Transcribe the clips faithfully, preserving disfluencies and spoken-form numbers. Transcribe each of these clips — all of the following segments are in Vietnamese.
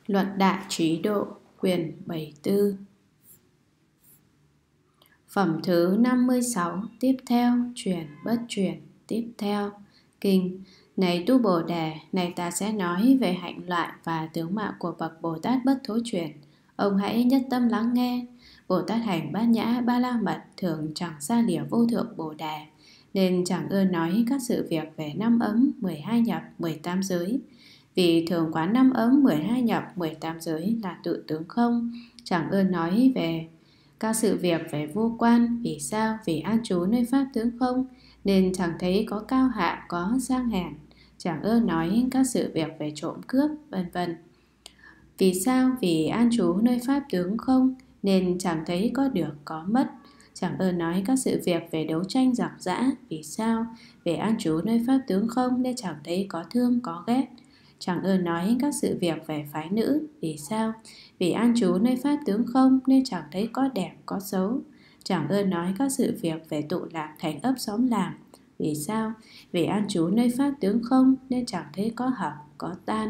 Luận Đại Trí Độ, quyển bảy mươi tư. Phẩm thứ năm mươi sáu. Tiếp theo, chuyển bất chuyển. Tiếp theo, kinh. Này tu Bồ Đề, này ta sẽ nói về hạnh loại và tướng mạo của bậc Bồ Tát bất thối chuyển. Ông hãy nhất tâm lắng nghe. Bồ Tát hành Bát Nhã Ba La Mật thường chẳng xa lìa vô thượng Bồ Đề, nên chẳng ưa nói các sự việc về năm ấm, mười hai nhập, mười tám giới. Vì thường quán năm ấm, mười hai nhập, mười tám giới là tự tướng không, chẳng ưa nói về các sự việc về vô quan. Vì sao? Vì an trú nơi pháp tướng không, nên chẳng thấy có cao hạ, có sang hèn. Chẳng ưa nói các sự việc về trộm cướp, vân vân. Vì sao? Vì an trú nơi pháp tướng không, nên chẳng thấy có được, có mất. Chẳng ưa nói các sự việc về đấu tranh giặc giã. Vì sao? Vì an trú nơi pháp tướng không, nên chẳng thấy có thương, có ghét. Chẳng ưa nói các sự việc về phái nữ. Vì sao? Vì an trú nơi pháp tướng không, nên chẳng thấy có đẹp, có xấu. Chẳng ưa nói các sự việc về tụ lạc thành ấp xóm làng. Vì sao? Vì an trú nơi pháp tướng không, nên chẳng thấy có hợp, có tan.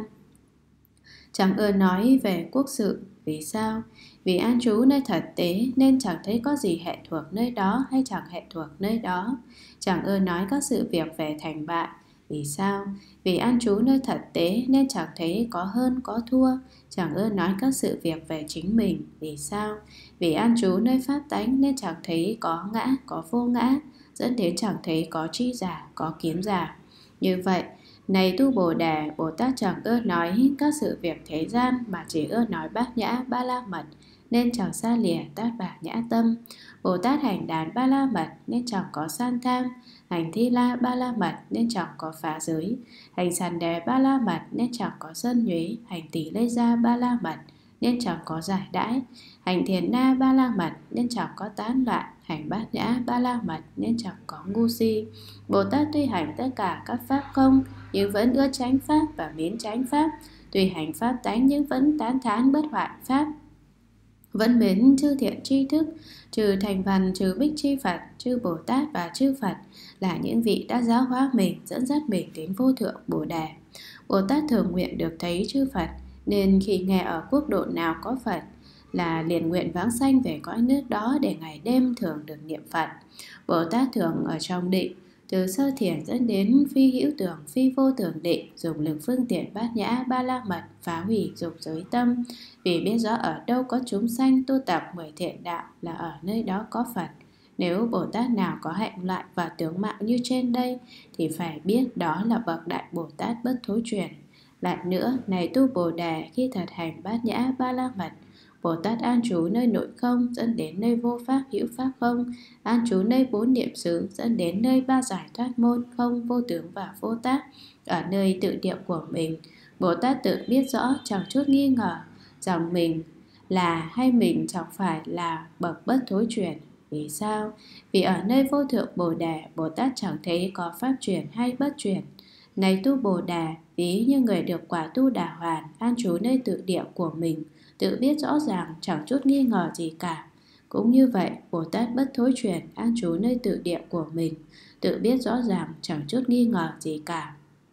Chẳng ưa nói về quốc sự. Vì sao? Vì an trú nơi thật tế, nên chẳng thấy có gì hệ thuộc nơi đó hay chẳng hệ thuộc nơi đó. Chẳng ưa nói các sự việc về thành bại. Vì sao? Vì an trú nơi thật tế, nên chẳng thấy có hơn, có thua. Chẳng ưa nói các sự việc về chính mình. Vì sao? Vì an trú nơi pháp tánh, nên chẳng thấy có ngã, có vô ngã, dẫn đến chẳng thấy có tri giả, có kiến giả. Như vậy, này tu Bồ Đề, Bồ Tát chẳng ưa nói các sự việc thế gian, mà chỉ ưa nói Bát Nhã Ba La Mật, nên chẳng xa lìa Tát Bát Nhã tâm. Bồ Tát hành Đàn Ba La Mật, nên chẳng có san tham. Hành Thi La Ba La Mật, nên chẳng có phá giới. Hành Sàn Đề Ba La Mật, nên chẳng có sân nhuế. Hành Tỷ Lê Gia Ba La Mật, nên chẳng có giải đãi. Hành Thiền Na Ba La Mật, nên chẳng có tán loạn. Hành Bát Nhã Ba La Mật, nên chẳng có ngu si. Bồ Tát tuy hành tất cả các pháp không, nhưng vẫn ưa chánh pháp và miến chánh pháp. Tuy hành pháp tánh, nhưng vẫn tán thán bất hoại pháp. Vẫn mến chư thiện tri thức, trừ thành văn, trừ bích chi Phật, chư Bồ Tát và chư Phật là những vị đã giáo hóa mình, dẫn dắt mình đến vô thượng Bồ Đề. Bồ Tát thường nguyện được thấy chư Phật, nên khi nghe ở quốc độ nào có Phật là liền nguyện vãng sanh về cõi nước đó, để ngày đêm thường được niệm Phật. Bồ Tát thường ở trong định, từ sơ thiền dẫn đến phi hữu tưởng, phi vô tưởng định, dùng lực phương tiện Bát Nhã Ba La Mật phá hủy dục giới tâm. Vì biết rõ ở đâu có chúng sanh tu tập mười thiện đạo là ở nơi đó có Phật. Nếu Bồ Tát nào có hạnh loại và tướng mạo như trên đây, thì phải biết đó là bậc Đại Bồ Tát bất thối chuyển. Lại nữa, này tu Bồ Đề, khi thật hành Bát Nhã Ba La Mật, Bồ Tát an trú nơi nội không, dẫn đến nơi vô pháp hữu pháp không. An trú nơi bốn niệm xứ, dẫn đến nơi ba giải thoát môn không, vô tướng và vô tác. Ở nơi tự niệm của mình, Bồ Tát tự biết rõ, chẳng chút nghi ngờ rằng mình là hay mình chẳng phải là bậc bất thối chuyển. Vì sao? Vì ở nơi vô thượng Bồ Đề, Bồ Tát chẳng thấy có pháp chuyển hay bất chuyển. Này tu Bồ Đề, ví như người được quả tu đà hoàn, an trú nơi tự địa của mình, tự biết rõ ràng, chẳng chút nghi ngờ gì cả. Cũng như vậy, Bồ Tát bất thối chuyển, an trú nơi tự địa của mình, tự biết rõ ràng, chẳng chút nghi ngờ gì cả.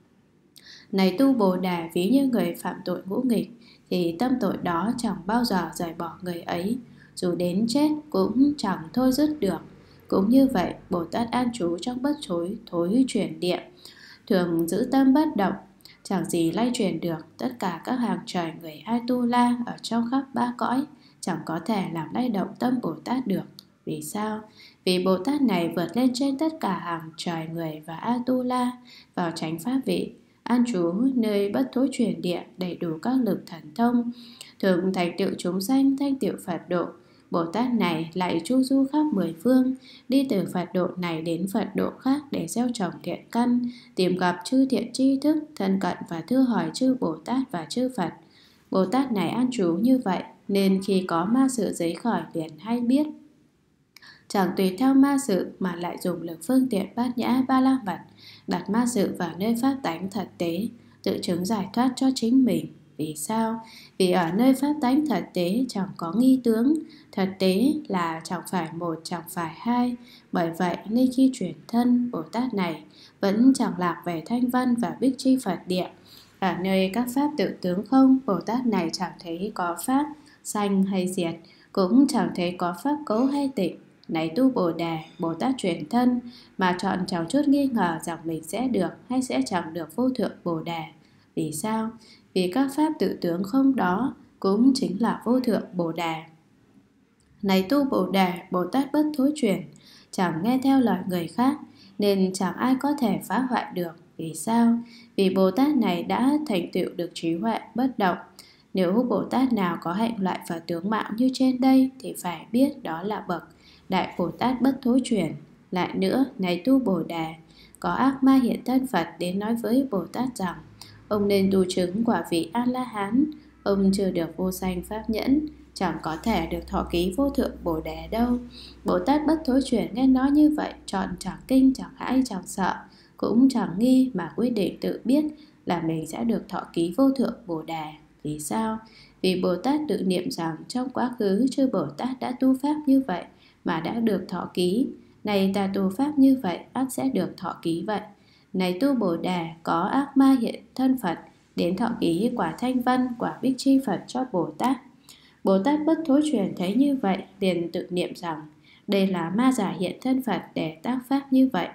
Này tu Bồ Đề, ví như người phạm tội ngũ nghịch, thì tâm tội đó chẳng bao giờ rời bỏ người ấy, dù đến chết cũng chẳng thôi dứt được. Cũng như vậy, Bồ Tát an trú trong bất thối thối chuyển địa, thường giữ tâm bất động, chẳng gì lay chuyển được. Tất cả các hàng trời người A-tu-la ở trong khắp ba cõi chẳng có thể làm lay động tâm Bồ Tát được. Vì sao? Vì Bồ Tát này vượt lên trên tất cả hàng trời người và A-tu-la, vào chánh pháp vị, an trú nơi bất thối chuyển địa, đầy đủ các lực thần thông, thường thành tựu chúng sanh, thanh tựu Phật độ. Bồ Tát này lại chu du khắp mười phương, đi từ Phật độ này đến Phật độ khác để gieo trồng thiện căn, tìm gặp chư thiện tri thức, thân cận và thưa hỏi chư Bồ Tát và chư Phật. Bồ Tát này an trú như vậy, nên khi có ma sự giấy khỏi liền hay biết, chẳng tùy theo ma sự mà lại dùng lực phương tiện Bát Nhã Ba La Mật, đặt ma sự vào nơi pháp tánh thật tế, tự chứng giải thoát cho chính mình. Vì sao? Vì ở nơi pháp tánh thật tế chẳng có nghi tướng. Thật tế là chẳng phải một, chẳng phải hai. Bởi vậy nên khi chuyển thân, Bồ Tát này vẫn chẳng lạc về thanh văn và bích chi Phật địa. Ở nơi các pháp tự tướng không, Bồ Tát này chẳng thấy có pháp sanh hay diệt, cũng chẳng thấy có pháp cấu hay tịnh. Này tu Bồ Đề, Bồ Tát chuyển thân mà chọn chẳng chút nghi ngờ rằng mình sẽ được hay sẽ chẳng được vô thượng Bồ Đề. Vì sao? Vì các pháp tự tướng không đó cũng chính là vô thượng Bồ Đề. Này tu Bồ Đề, Bồ Tát bất thối chuyển, chẳng nghe theo lời người khác, nên chẳng ai có thể phá hoại được. Vì sao? Vì Bồ Tát này đã thành tựu được trí huệ bất động. Nếu Bồ Tát nào có hạnh loại và tướng mạo như trên đây thì phải biết đó là bậc Đại Bồ Tát bất thối chuyển. Lại nữa, này tu Bồ Đề, có ác ma hiện thân Phật đến nói với Bồ Tát rằng: ông nên tu chứng quả vị A-la-hán, ông chưa được vô sanh pháp nhẫn, chẳng có thể được thọ ký vô thượng Bồ Đề đâu. Bồ Tát bất thối chuyển nghe nói như vậy, chọn chẳng kinh, chẳng hãi, chẳng sợ, cũng chẳng nghi mà quyết định tự biết là mình sẽ được thọ ký vô thượng Bồ Đề. Vì sao? Vì Bồ Tát tự niệm rằng trong quá khứ chư Bồ Tát đã tu pháp như vậy mà đã được thọ ký, này ta tu pháp như vậy ắt sẽ được thọ ký vậy. Này tu Bồ Đề, có ác ma hiện thân Phật đến thọ ký quả Thanh Văn, quả Bích Chi Phật cho Bồ Tát. Bồ Tát bất thối chuyển thấy như vậy, liền tự niệm rằng đây là ma giả hiện thân Phật để tác pháp như vậy.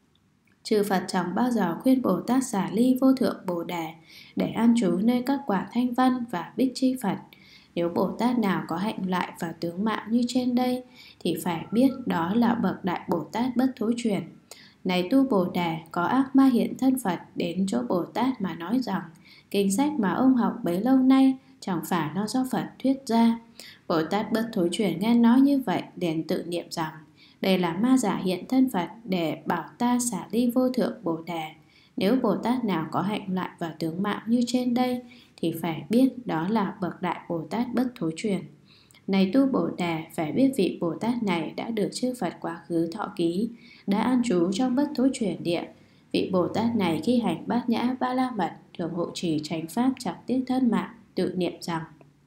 Chư Phật chẳng bao giờ khuyên Bồ Tát xả ly vô thượng Bồ Đề để an trú nơi các quả Thanh Văn và Bích Chi Phật. Nếu Bồ Tát nào có hạnh loại và tướng mạo như trên đây thì phải biết đó là bậc Đại Bồ Tát bất thối chuyển. Này tu Bồ Đề, có ác ma hiện thân Phật đến chỗ Bồ Tát mà nói rằng kinh sách mà ông học bấy lâu nay chẳng phải nó do Phật thuyết ra. Bồ Tát bất thối chuyển nghe nói như vậy, liền tự niệm rằng đây là ma giả hiện thân Phật để bảo ta xả ly vô thượng Bồ Đề. Nếu Bồ Tát nào có hạnh loại và tướng mạo như trên đây thì phải biết đó là bậc Đại Bồ Tát bất thối chuyển. Này tu Bồ Đề, phải biết vị Bồ Tát này đã được chư Phật quá khứ thọ ký, đã an trú trong bất thối chuyển địa. Vị Bồ Tát này khi hành bát nhã ba la mật thường hộ trì chánh pháp chẳng tiếc thân mạng, tự niệm rằng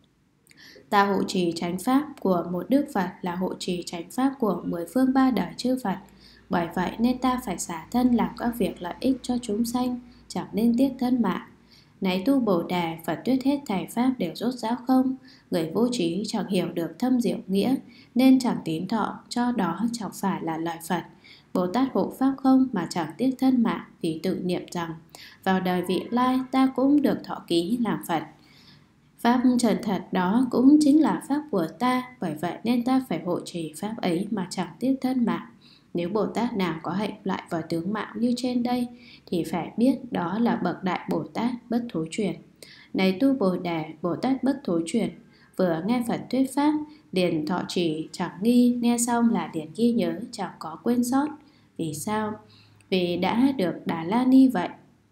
ta hộ trì chánh pháp của một Đức Phật là hộ trì chánh pháp của mười phương ba đời chư Phật. Bởi vậy nên ta phải xả thân làm các việc lợi ích cho chúng sanh, chẳng nên tiếc thân mạng. Này tu Bồ Đề, Phật thuyết hết thảy pháp đều rốt ráo không. Người vô trí chẳng hiểu được thâm diệu nghĩa, nên chẳng tín thọ, cho đó chẳng phải là lời Phật. Bồ Tát hộ pháp không mà chẳng tiếc thân mạng, vì tự niệm rằng vào đời vị lai ta cũng được thọ ký làm Phật. Pháp trần thật đó cũng chính là pháp của ta, bởi vậy nên ta phải hộ trì pháp ấy mà chẳng tiếc thân mạng. Nếu Bồ Tát nào có hạnh loại và tướng mạo như trên đây thì phải biết đó là bậc Đại Bồ Tát bất thối chuyển. Này tu Bồ Đề, Bồ Tát bất thối chuyển vừa nghe Phật thuyết pháp liền thọ trì chẳng nghi, nghe xong là liền ghi nhớ chẳng có quên sót. Vì sao? Vì đã được Đà La Ni vậy.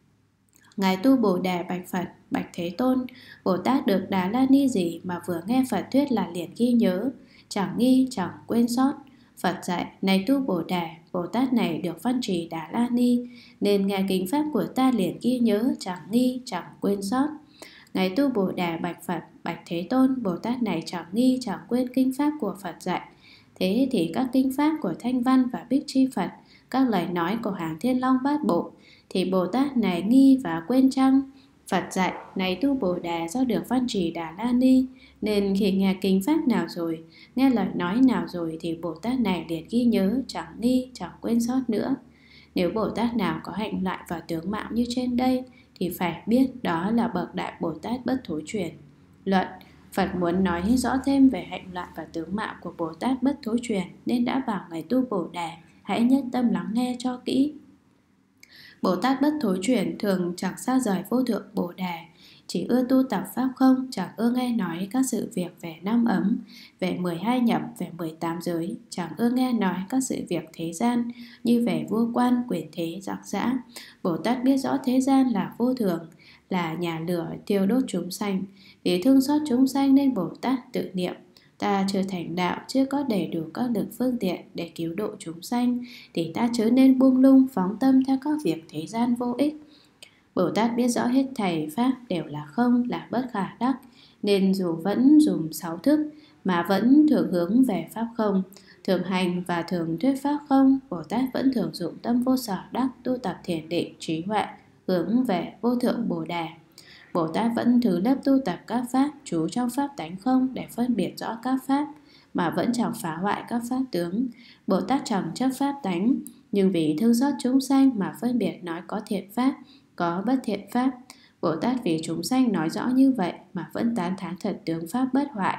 Ngài tu Bồ Đề bạch Phật: bạch Thế Tôn, Bồ Tát được Đà La Ni gì mà vừa nghe Phật thuyết là liền ghi nhớ, chẳng nghi chẳng quên sót? Phật dạy: này tu Bồ Đề, Bồ Tát này được văn trì Đà La Ni, nên nghe kinh pháp của ta liền ghi nhớ, chẳng nghi chẳng quên sót. Ngài tu Bồ Đề bạch Phật: bạch Thế Tôn, Bồ Tát này chẳng nghi chẳng quên kinh pháp của Phật dạy. Thế thì các kinh pháp của Thanh Văn và Bích Chi Phật, các lời nói của hàng Thiên Long Bát Bộ, thì Bồ Tát này nghi và quên chăng? Phật dạy: này tu Bồ Đề, do được văn trì Đà La Ni, nên khi nghe kinh pháp nào rồi, nghe lời nói nào rồi thì Bồ Tát này liền ghi nhớ, chẳng nghi chẳng quên sót nữa. Nếu Bồ Tát nào có hạnh loại và tướng mạo như trên đây thì phải biết đó là bậc Đại Bồ Tát bất thối chuyển. Luận: Phật muốn nói rõ thêm về hạnh loại và tướng mạo của Bồ Tát bất thối chuyển, nên đã bảo ngài tu Bồ Đề hãy nhất tâm lắng nghe cho kỹ. Bồ Tát bất thối chuyển thường chẳng xa rời vô thượng Bồ Đề, chỉ ưa tu tập pháp không, chẳng ưa nghe nói các sự việc về năm ấm, về mười hai nhập, về mười tám giới, chẳng ưa nghe nói các sự việc thế gian như về vua quan, quyền thế, giặc giã. Bồ Tát biết rõ thế gian là vô thường, là nhà lửa thiêu đốt chúng sanh. Vì thương xót chúng sanh nên Bồ Tát tự niệm: ta chưa thành đạo, chưa có đầy đủ các lực phương tiện để cứu độ chúng sanh, thì ta chớ nên buông lung phóng tâm theo các việc thế gian vô ích. Bồ Tát biết rõ hết thảy pháp đều là không, là bất khả đắc, nên dù vẫn dùng sáu thức mà vẫn thường hướng về pháp không, thường hành và thường thuyết pháp không. Bồ Tát vẫn thường dụng tâm vô sở đắc, tu tập thiền định trí huệ, hướng về vô thượng Bồ Đề. Bồ Tát vẫn thứ lớp tu tập các pháp, trú trong pháp tánh không để phân biệt rõ các pháp, mà vẫn chẳng phá hoại các pháp tướng. Bồ Tát chẳng chấp pháp tánh, nhưng vì thương xót chúng sanh mà phân biệt nói có thiện pháp, có bất thiện pháp. Bồ Tát vì chúng sanh nói rõ như vậy mà vẫn tán thán thật tướng pháp bất hoại.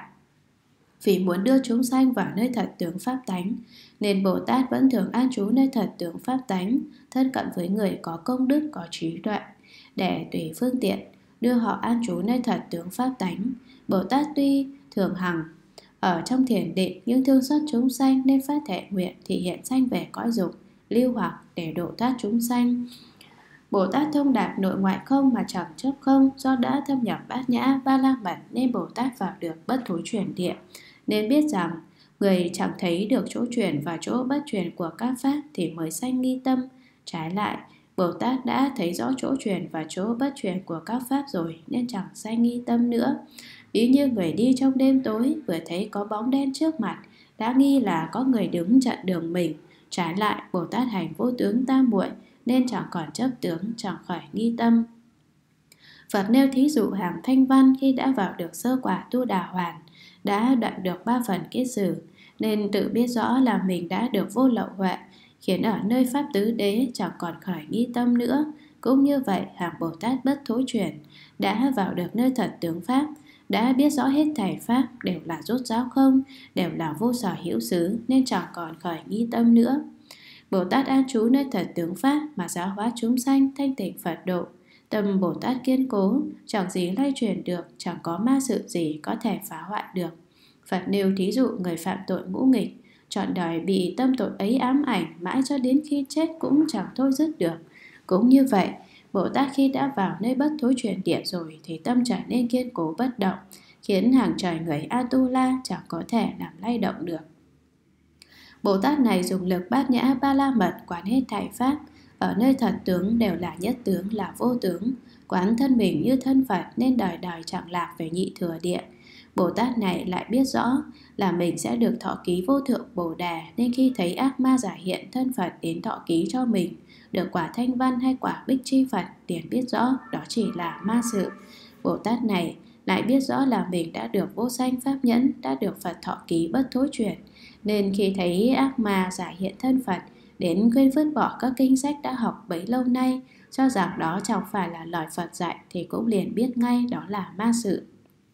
Vì muốn đưa chúng sanh vào nơi thật tướng pháp tánh, nên Bồ Tát vẫn thường an trú nơi thật tướng pháp tánh, thân cận với người có công đức, có trí tuệ, để tùy phương tiện đưa họ an trú nơi thật tướng pháp tánh. Bồ Tát tuy thường hằng ở trong thiền định, nhưng thương xót chúng sanh nên phát thệ nguyện thị hiện sanh về cõi dục, lưu hoặc để độ thoát chúng sanh. Bồ Tát thông đạt nội ngoại không mà chẳng chấp không, do đã thâm nhập bát nhã ba la mật nên Bồ Tát vào được bất thối chuyển địa. Nên biết rằng người chẳng thấy được chỗ chuyển và chỗ bất chuyển của các pháp thì mới sanh nghi tâm. Trái lại, Bồ Tát đã thấy rõ chỗ chuyển và chỗ bất chuyển của các pháp rồi nên chẳng sanh nghi tâm nữa. Ví như người đi trong đêm tối, vừa thấy có bóng đen trước mặt, đã nghi là có người đứng chặn đường mình. Trái lại, Bồ Tát hành vô tướng tam muội nên chẳng còn chấp tướng, chẳng khỏi nghi tâm. Phật nêu thí dụ hàng Thanh Văn khi đã vào được sơ quả tu đà hoàn, đã đoạn được ba phần kết xử, nên tự biết rõ là mình đã được vô lậu huệ, khiến ở nơi pháp tứ đế chẳng còn khởi nghi tâm nữa. Cũng như vậy, hàng Bồ Tát bất thối chuyển đã vào được nơi thật tướng pháp, đã biết rõ hết thảy pháp đều là rốt ráo không, đều là vô sở hữu xứ, nên chẳng còn khởi nghi tâm nữa. Bồ Tát an trú nơi thật tướng pháp mà giáo hóa chúng sanh thanh tịnh Phật độ. Tâm Bồ Tát kiên cố, chẳng gì lay chuyển được, chẳng có ma sự gì có thể phá hoại được. Phật nêu thí dụ người phạm tội ngũ nghịch, trọn đời bị tâm tội ấy ám ảnh, mãi cho đến khi chết cũng chẳng thôi dứt được. Cũng như vậy, Bồ Tát khi đã vào nơi bất thối chuyển địa rồi thì tâm trở nên kiên cố bất động, khiến hàng trời người Atula chẳng có thể làm lay động được. Bồ Tát này dùng lực bát nhã ba la mật quán hết thảy pháp, ở nơi thật tướng đều là nhất tướng, là vô tướng, quán thân mình như thân Phật nên đời đời chẳng lạc về nhị thừa địa. Bồ Tát này lại biết rõ là mình sẽ được thọ ký vô thượng Bồ Đề, nên khi thấy ác ma giả hiện thân Phật đến thọ ký cho mình được quả Thanh Văn hay quả Bích Chi Phật, liền biết rõ đó chỉ là ma sự. Bồ Tát này lại biết rõ là mình đã được vô sanh pháp nhẫn, đã được Phật thọ ký bất thối chuyển, nên khi thấy ác ma giả hiện thân Phật đến quên vứt bỏ các kinh sách đã học bấy lâu nay, cho rằng đó chẳng phải là lời Phật dạy, thì cũng liền biết ngay đó là ma sự.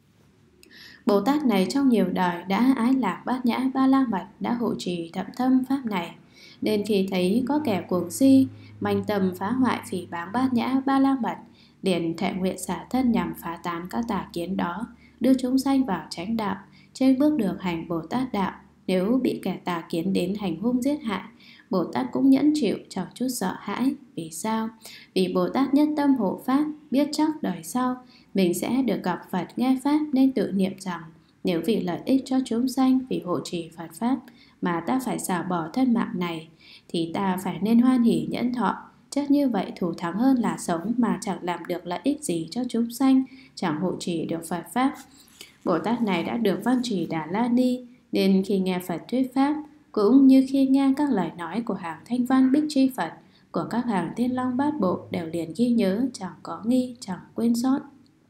Bồ Tát này trong nhiều đời đã ái lạc bát nhã ba la mật, đã hộ trì thậm thâm pháp này, nên khi thấy có kẻ cuồng si manh tâm phá hoại phỉ báng bát nhã ba la mật, liền thệ nguyện xả thân nhằm phá tán các tà kiến đó, đưa chúng sanh vào chánh đạo, trên bước đường hành Bồ Tát đạo. Nếu bị kẻ tà kiến đến hành hung giết hại, Bồ Tát cũng nhẫn chịu, chẳng chút sợ hãi. Vì sao? Vì Bồ Tát nhất tâm hộ pháp, biết chắc đời sau mình sẽ được gặp Phật nghe pháp, nên tự niệm rằng nếu vì lợi ích cho chúng sanh, vì hộ trì Phật pháp mà ta phải xả bỏ thân mạng này, thì ta phải nên hoan hỷ nhẫn thọ. Chắc như vậy thù thắng hơn là sống mà chẳng làm được lợi ích gì cho chúng sanh, chẳng hộ trì được Phật pháp. Bồ Tát này đã được văn trì Đà La Ni, nên khi nghe Phật thuyết pháp, cũng như khi nghe các lời nói của hàng Thanh Văn Bích Chi Phật, của các hàng Thiên Long Bát Bộ, đều liền ghi nhớ, chẳng có nghi, chẳng quên sót.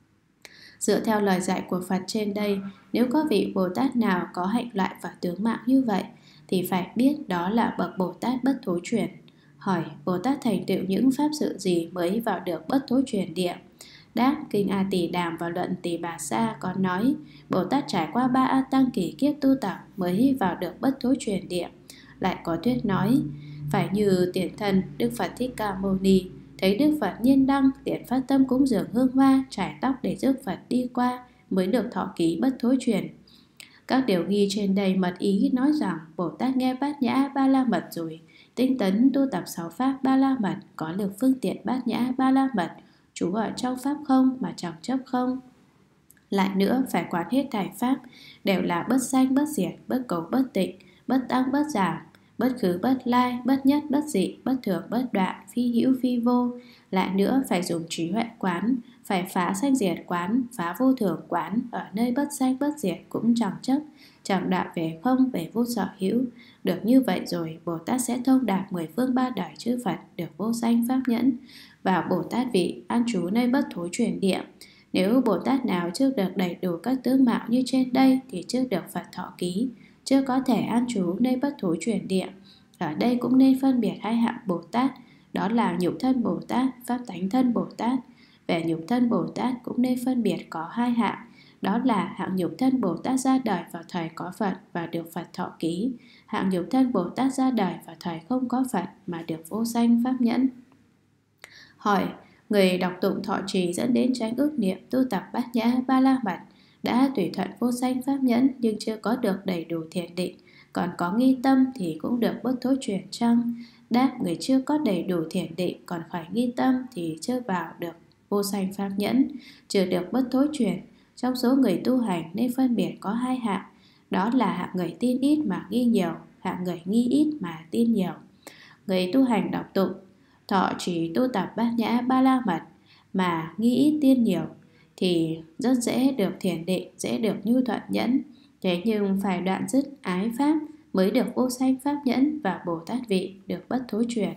Dựa theo lời dạy của Phật trên đây, nếu có vị Bồ Tát nào có hạnh loại và tướng mạng như vậy, thì phải biết đó là bậc Bồ Tát bất thối chuyển. Hỏi, Bồ Tát thành tựu những pháp sự gì mới vào được bất thối chuyển địa? Đáp, Kinh A Tỳ Đàm và Luận Tỳ Bà Sa có nói, Bồ Tát trải qua ba A Tăng kỷ kiếp tu tập mới vào được bất thối chuyển địa. Lại có thuyết nói, phải như tiền thân Đức Phật Thích Ca Mâu Ni, thấy Đức Phật nhiên đăng, liền phát tâm cúng dường hương hoa, trải tóc để rước Phật đi qua, mới được thọ ký bất thối chuyển. Các điều ghi trên đây mật ý nói rằng Bồ Tát nghe bát nhã ba la mật rồi, tinh tấn tu tập sáu pháp ba la mật, có lực phương tiện bát nhã ba la mật, trú ở trong pháp không mà chẳng chấp không. Lại nữa, phải quán hết thảy pháp đều là bất sanh bất diệt, bất cầu bất tịnh, bất tăng bất giảm, bất khứ bất lai, bất nhất bất dị, bất thường bất đoạn, phi hữu phi vô. Lại nữa, phải dùng trí huệ quán, phải phá sanh diệt quán, phá vô thường quán, ở nơi bất sanh bất diệt cũng chẳng chấp, chẳng đạo về không, về vô sở hữu. Được như vậy rồi, Bồ Tát sẽ thông đạt mười phương ba đời chư Phật, được vô sanh pháp nhẫn. Và Bồ Tát vị an trú nơi bất thối chuyển địa, Nếu Bồ Tát nào trước được đầy đủ các tướng mạo như trên đây thì trước được Phật thọ ký, chưa có thể an trú nơi bất thối chuyển địa. Ở đây cũng nên phân biệt hai hạng Bồ Tát, đó là nhục thân Bồ Tát, pháp tánh thân Bồ Tát. Về nhục thân Bồ Tát cũng nên phân biệt có hai hạng, đó là hạng nhục thân Bồ Tát ra đời vào thời có Phật và được Phật thọ ký, hạng nhục thân Bồ Tát ra đời vào thời không có Phật mà được vô sanh pháp nhẫn. Hỏi: người đọc tụng thọ trì dẫn đến chánh ước niệm, tu tập bát nhã ba la mật, đã tùy thuận vô sanh pháp nhẫn nhưng chưa có được đầy đủ thiền định, còn có nghi tâm thì cũng được bất thối chuyển chăng? Đáp: người chưa có đầy đủ thiền định còn phải nghi tâm thì chưa vào được vô sanh pháp nhẫn, chưa được bất thối chuyển. Trong số người tu hành nên phân biệt có hai hạng, đó là hạng người tin ít mà nghi nhiều, hạng người nghi ít mà tin nhiều. Người tu hành đọc tụng thọ trì tu tập bát nhã ba la mật mà nghi ít tin nhiều thì rất dễ được thiền định, dễ được nhu thuận nhẫn. Thế nhưng phải đoạn dứt ái pháp mới được vô sanh pháp nhẫn và Bồ Tát vị được bất thối chuyển.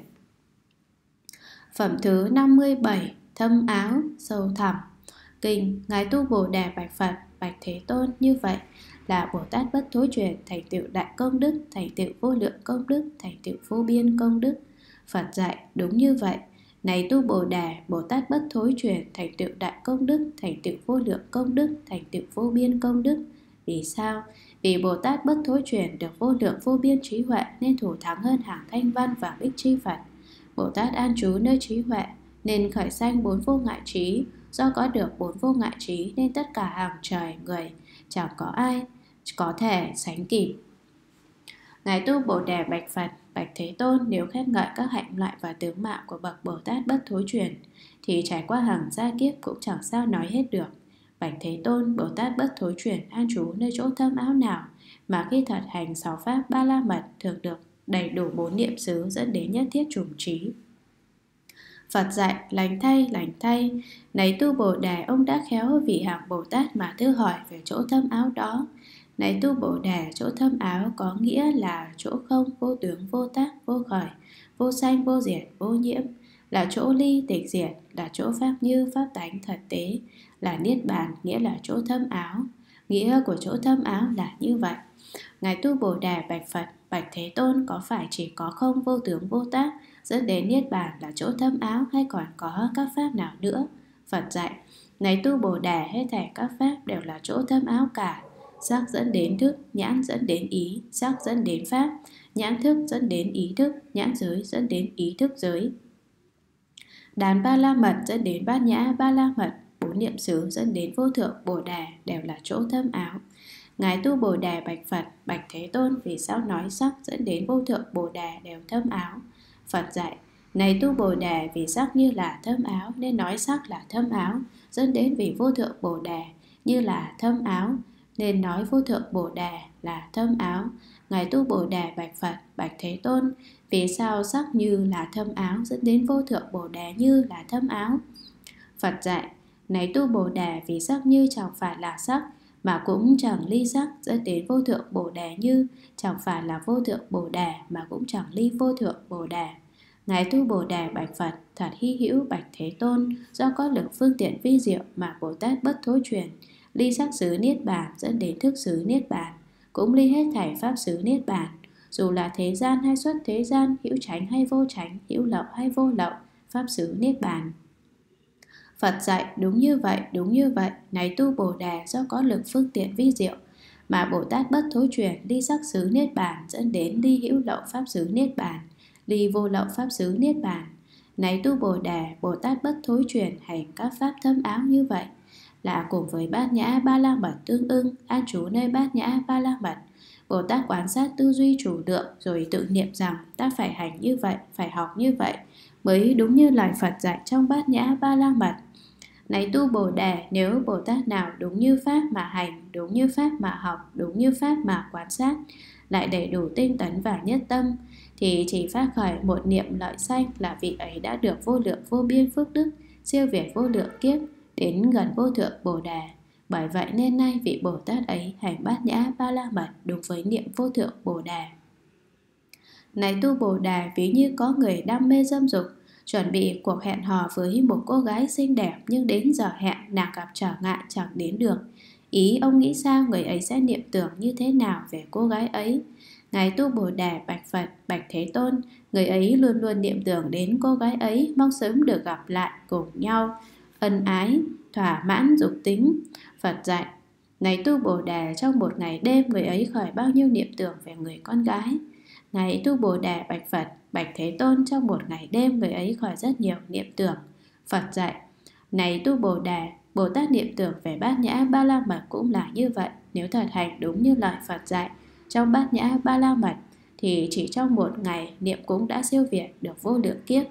Phẩm thứ năm mươi bảy. Thâm áo sâu thẳm. Kinh: Ngài Tu Bồ Đề bạch Phật: bạch Thế Tôn, như vậy là Bồ Tát bất thối chuyển, thành tựu đại công đức, thành tựu vô lượng công đức, thành tựu vô biên công đức. Phật dạy: đúng như vậy. Này Tu Bồ Đề, Bồ Tát bất thối chuyển, thành tựu đại công đức, thành tựu vô lượng công đức, thành tựu vô biên công đức. Vì sao? Vì Bồ Tát bất thối chuyển được vô lượng vô biên trí huệ nên thủ thắng hơn hàng thanh văn và bích chi Phật. Bồ Tát an trú nơi trí huệ nên khởi sanh bốn vô ngại trí. Do có được bốn vô ngại trí nên tất cả hàng trời người chẳng có ai có thể sánh kịp. Ngài Tu Bồ Đề bạch Phật: bạch Thế Tôn, nếu khen ngợi các hạnh loại và tướng mạo của bậc Bồ Tát bất thối chuyển thì trải qua hàng gia kiếp cũng chẳng sao nói hết được. Bạch Thế Tôn, Bồ Tát bất thối chuyển an trú nơi chỗ thâm áo nào mà khi thật hành sáu pháp ba la mật thường được đầy đủ bốn niệm xứ dẫn đến nhất thiết chủng trí? Phật dạy: lành thay, lành thay. Này Tu Bồ Đề, ông đã khéo vị hạng Bồ Tát mà thưa hỏi về chỗ thâm áo đó. Này Tu Bồ Đề, chỗ thâm áo có nghĩa là chỗ không, vô tướng, vô tác, vô khởi, vô sanh, vô diệt, vô nhiễm, là chỗ ly tịch diệt, là chỗ pháp như, pháp tánh thật tế, là niết bàn, nghĩa là chỗ thâm áo. Nghĩa của chỗ thâm áo là như vậy. Ngài Tu Bồ Đề bạch Phật: bạch Thế Tôn, có phải chỉ có không, vô tướng, vô tác dẫn đến niết bàn là chỗ thâm áo, hay còn có các pháp nào nữa? Phật dạy: này Tu Bồ Đề, hết thảy các pháp đều là chỗ thâm áo cả. Sắc dẫn đến thức, nhãn dẫn đến ý, sắc dẫn đến pháp, nhãn thức dẫn đến ý thức, nhãn giới dẫn đến ý thức giới. Đàn ba la mật dẫn đến bát nhã ba la mật, bốn niệm xứ dẫn đến vô thượng Bồ Đề đều là chỗ thâm áo. Ngài Tu Bồ Đề bạch Phật: bạch Thế Tôn, vì sao nói sắc dẫn đến vô thượng Bồ Đề đều thâm áo? Phật dạy: này Tu Bồ Đề, vì sắc như là thâm áo nên nói sắc là thâm áo, dẫn đến vì vô thượng Bồ Đề như là thâm áo nên nói vô thượng Bồ Đề là thâm áo. Ngài Tu Bồ Đề bạch Phật: bạch Thế Tôn, vì sao sắc như là thâm áo dẫn đến vô thượng Bồ Đề như là thâm áo? Phật dạy: này Tu Bồ Đề, vì sắc như chẳng phải là sắc mà cũng chẳng ly sắc, dẫn đến vô thượng Bồ Đề như chẳng phải là vô thượng Bồ Đề mà cũng chẳng ly vô thượng Bồ Đề. Ngài Tu Bồ Đề bạch Phật: thật hy hữu bạch Thế Tôn, do có lực phương tiện vi diệu mà Bồ Tát bất thối chuyển, ly sắc xứ niết bàn dẫn đến thức xứ niết bàn, cũng ly hết thảy pháp xứ niết bàn, dù là thế gian hay xuất thế gian, hữu chánh hay vô chánh, hữu lậu hay vô lậu, pháp xứ niết bàn. Phật dạy: đúng như vậy, đúng như vậy. Này Tu Bồ Đề, do có lực phương tiện vi diệu mà Bồ Tát bất thối chuyển, ly sắc xứ niết bàn dẫn đến ly hữu lậu pháp xứ niết bàn, ly vô lậu pháp xứ niết bàn. Này Tu Bồ Đề, Bồ Tát bất thối chuyển hành các pháp thâm áo như vậy là cùng với bát nhã ba la mật tương ưng, an trú nơi bát nhã ba la mật. Bồ Tát quan sát tư duy chủ lượng rồi tự niệm rằng ta phải hành như vậy, phải học như vậy mới đúng như lời Phật dạy trong bát nhã ba la mật. Này Tu Bồ Đề, nếu Bồ Tát nào đúng như pháp mà hành, đúng như pháp mà học, đúng như pháp mà quan sát, lại đầy đủ tinh tấn và nhất tâm, thì chỉ phát khởi một niệm lợi sanh là vị ấy đã được vô lượng vô biên phước đức, siêu việt vô lượng kiếp, đến gần vô thượng Bồ Đề. Bởi vậy nên nay vị Bồ Tát ấy hành bát nhã ba la mật đúng với niệm vô thượng Bồ Đề. Này Tu Bồ Đề, ví như có người đam mê dâm dục, chuẩn bị cuộc hẹn hò với một cô gái xinh đẹp, nhưng đến giờ hẹn nàng gặp trở ngại chẳng đến được. Ý ông nghĩ sao người ấy sẽ niệm tưởng như thế nào về cô gái ấy? Ngài Tu Bồ Đề bạch Phật: Bạch Thế Tôn, người ấy luôn luôn niệm tưởng đến cô gái ấy, mong sớm được gặp lại, cùng nhau ân ái, thỏa mãn dục tính. Phật dạy: Này Tu Bồ Đề, trong một ngày đêm người ấy khởi bao nhiêu niệm tưởng về người con gái? Này Tu Bồ Đề bạch Phật: Bạch Thế Tôn, trong một ngày đêm người ấy khởi rất nhiều niệm tưởng. Phật dạy: Này Tu Bồ Đề, Bồ Tát niệm tưởng về Bát Nhã Ba La Mật cũng là như vậy. Nếu thật hành đúng như lời Phật dạy trong Bát Nhã Ba La Mật, thì chỉ trong một ngày niệm cũng đã siêu việt được vô lượng kiếp.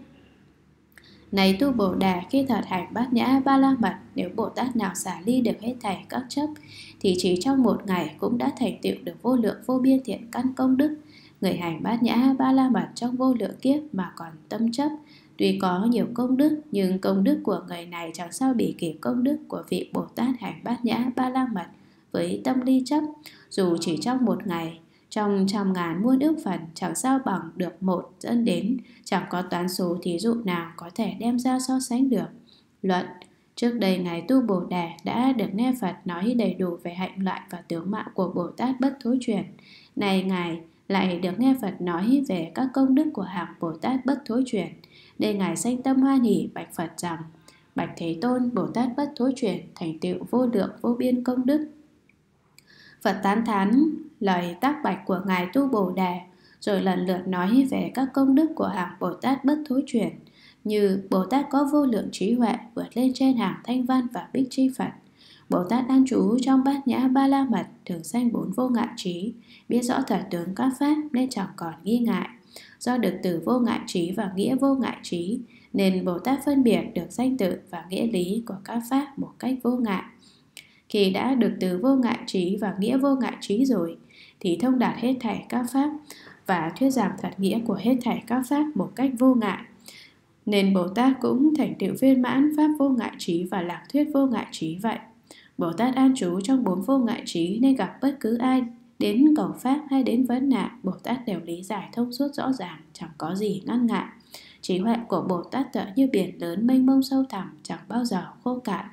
Này Tu Bồ Đề, khi thật hành Bát Nhã Ba La Mật, nếu Bồ Tát nào xả ly được hết thảy các chấp, thì chỉ trong một ngày cũng đã thành tựu được vô lượng vô biên thiện căn công đức. Người hành Bát Nhã Ba La Mật trong vô lượng kiếp mà còn tâm chấp, tuy có nhiều công đức, nhưng công đức của người này chẳng sao bì kịp công đức của vị Bồ Tát hành Bát Nhã Ba La Mật với tâm ly chấp. Dù chỉ trong một ngày, trong trăm ngàn muôn ước phần, chẳng sao bằng được một dẫn đến, chẳng có toán số thí dụ nào có thể đem ra so sánh được. Luận: Trước đây Ngài Tu Bồ Đề đã được nghe Phật nói đầy đủ về hạnh loại và tướng mạo của Bồ Tát Bất Thối Chuyển. Này Ngài lại được nghe Phật nói về các công đức của hạng Bồ Tát Bất Thối Chuyển, nên Ngài sanh tâm hoan hỉ bạch Phật rằng: Bạch Thế Tôn, Bồ Tát Bất Thối Chuyển thành tựu vô lượng vô biên công đức. Phật tán thán lời tác bạch của Ngài Tu Bồ Đề, rồi lần lượt nói về các công đức của hạng Bồ Tát Bất Thối Chuyển, như Bồ Tát có vô lượng trí huệ, vượt lên trên hàng Thanh Văn và Bích Chi Phật. Bồ Tát an trú trong Bát Nhã Ba La Mật, thường sanh bốn vô ngại trí, biết rõ thật tướng các pháp nên chẳng còn nghi ngại. Do được từ vô ngại trí và nghĩa vô ngại trí, nên Bồ Tát phân biệt được danh tự và nghĩa lý của các pháp một cách vô ngại. Khi đã được từ vô ngại trí và nghĩa vô ngại trí rồi, thì thông đạt hết thảy các pháp và thuyết giảng thật nghĩa của hết thảy các pháp một cách vô ngại. Nên Bồ Tát cũng thành tựu viên mãn pháp vô ngại trí và lạc thuyết vô ngại trí vậy. Bồ Tát an trú trong bốn vô ngại trí, nên gặp bất cứ ai đến cầu pháp hay đến vấn nạn, Bồ Tát đều lý giải thông suốt rõ ràng, chẳng có gì ngăn ngại. Trí huệ của Bồ Tát tựa như biển lớn mênh mông sâu thẳm, chẳng bao giờ khô cạn.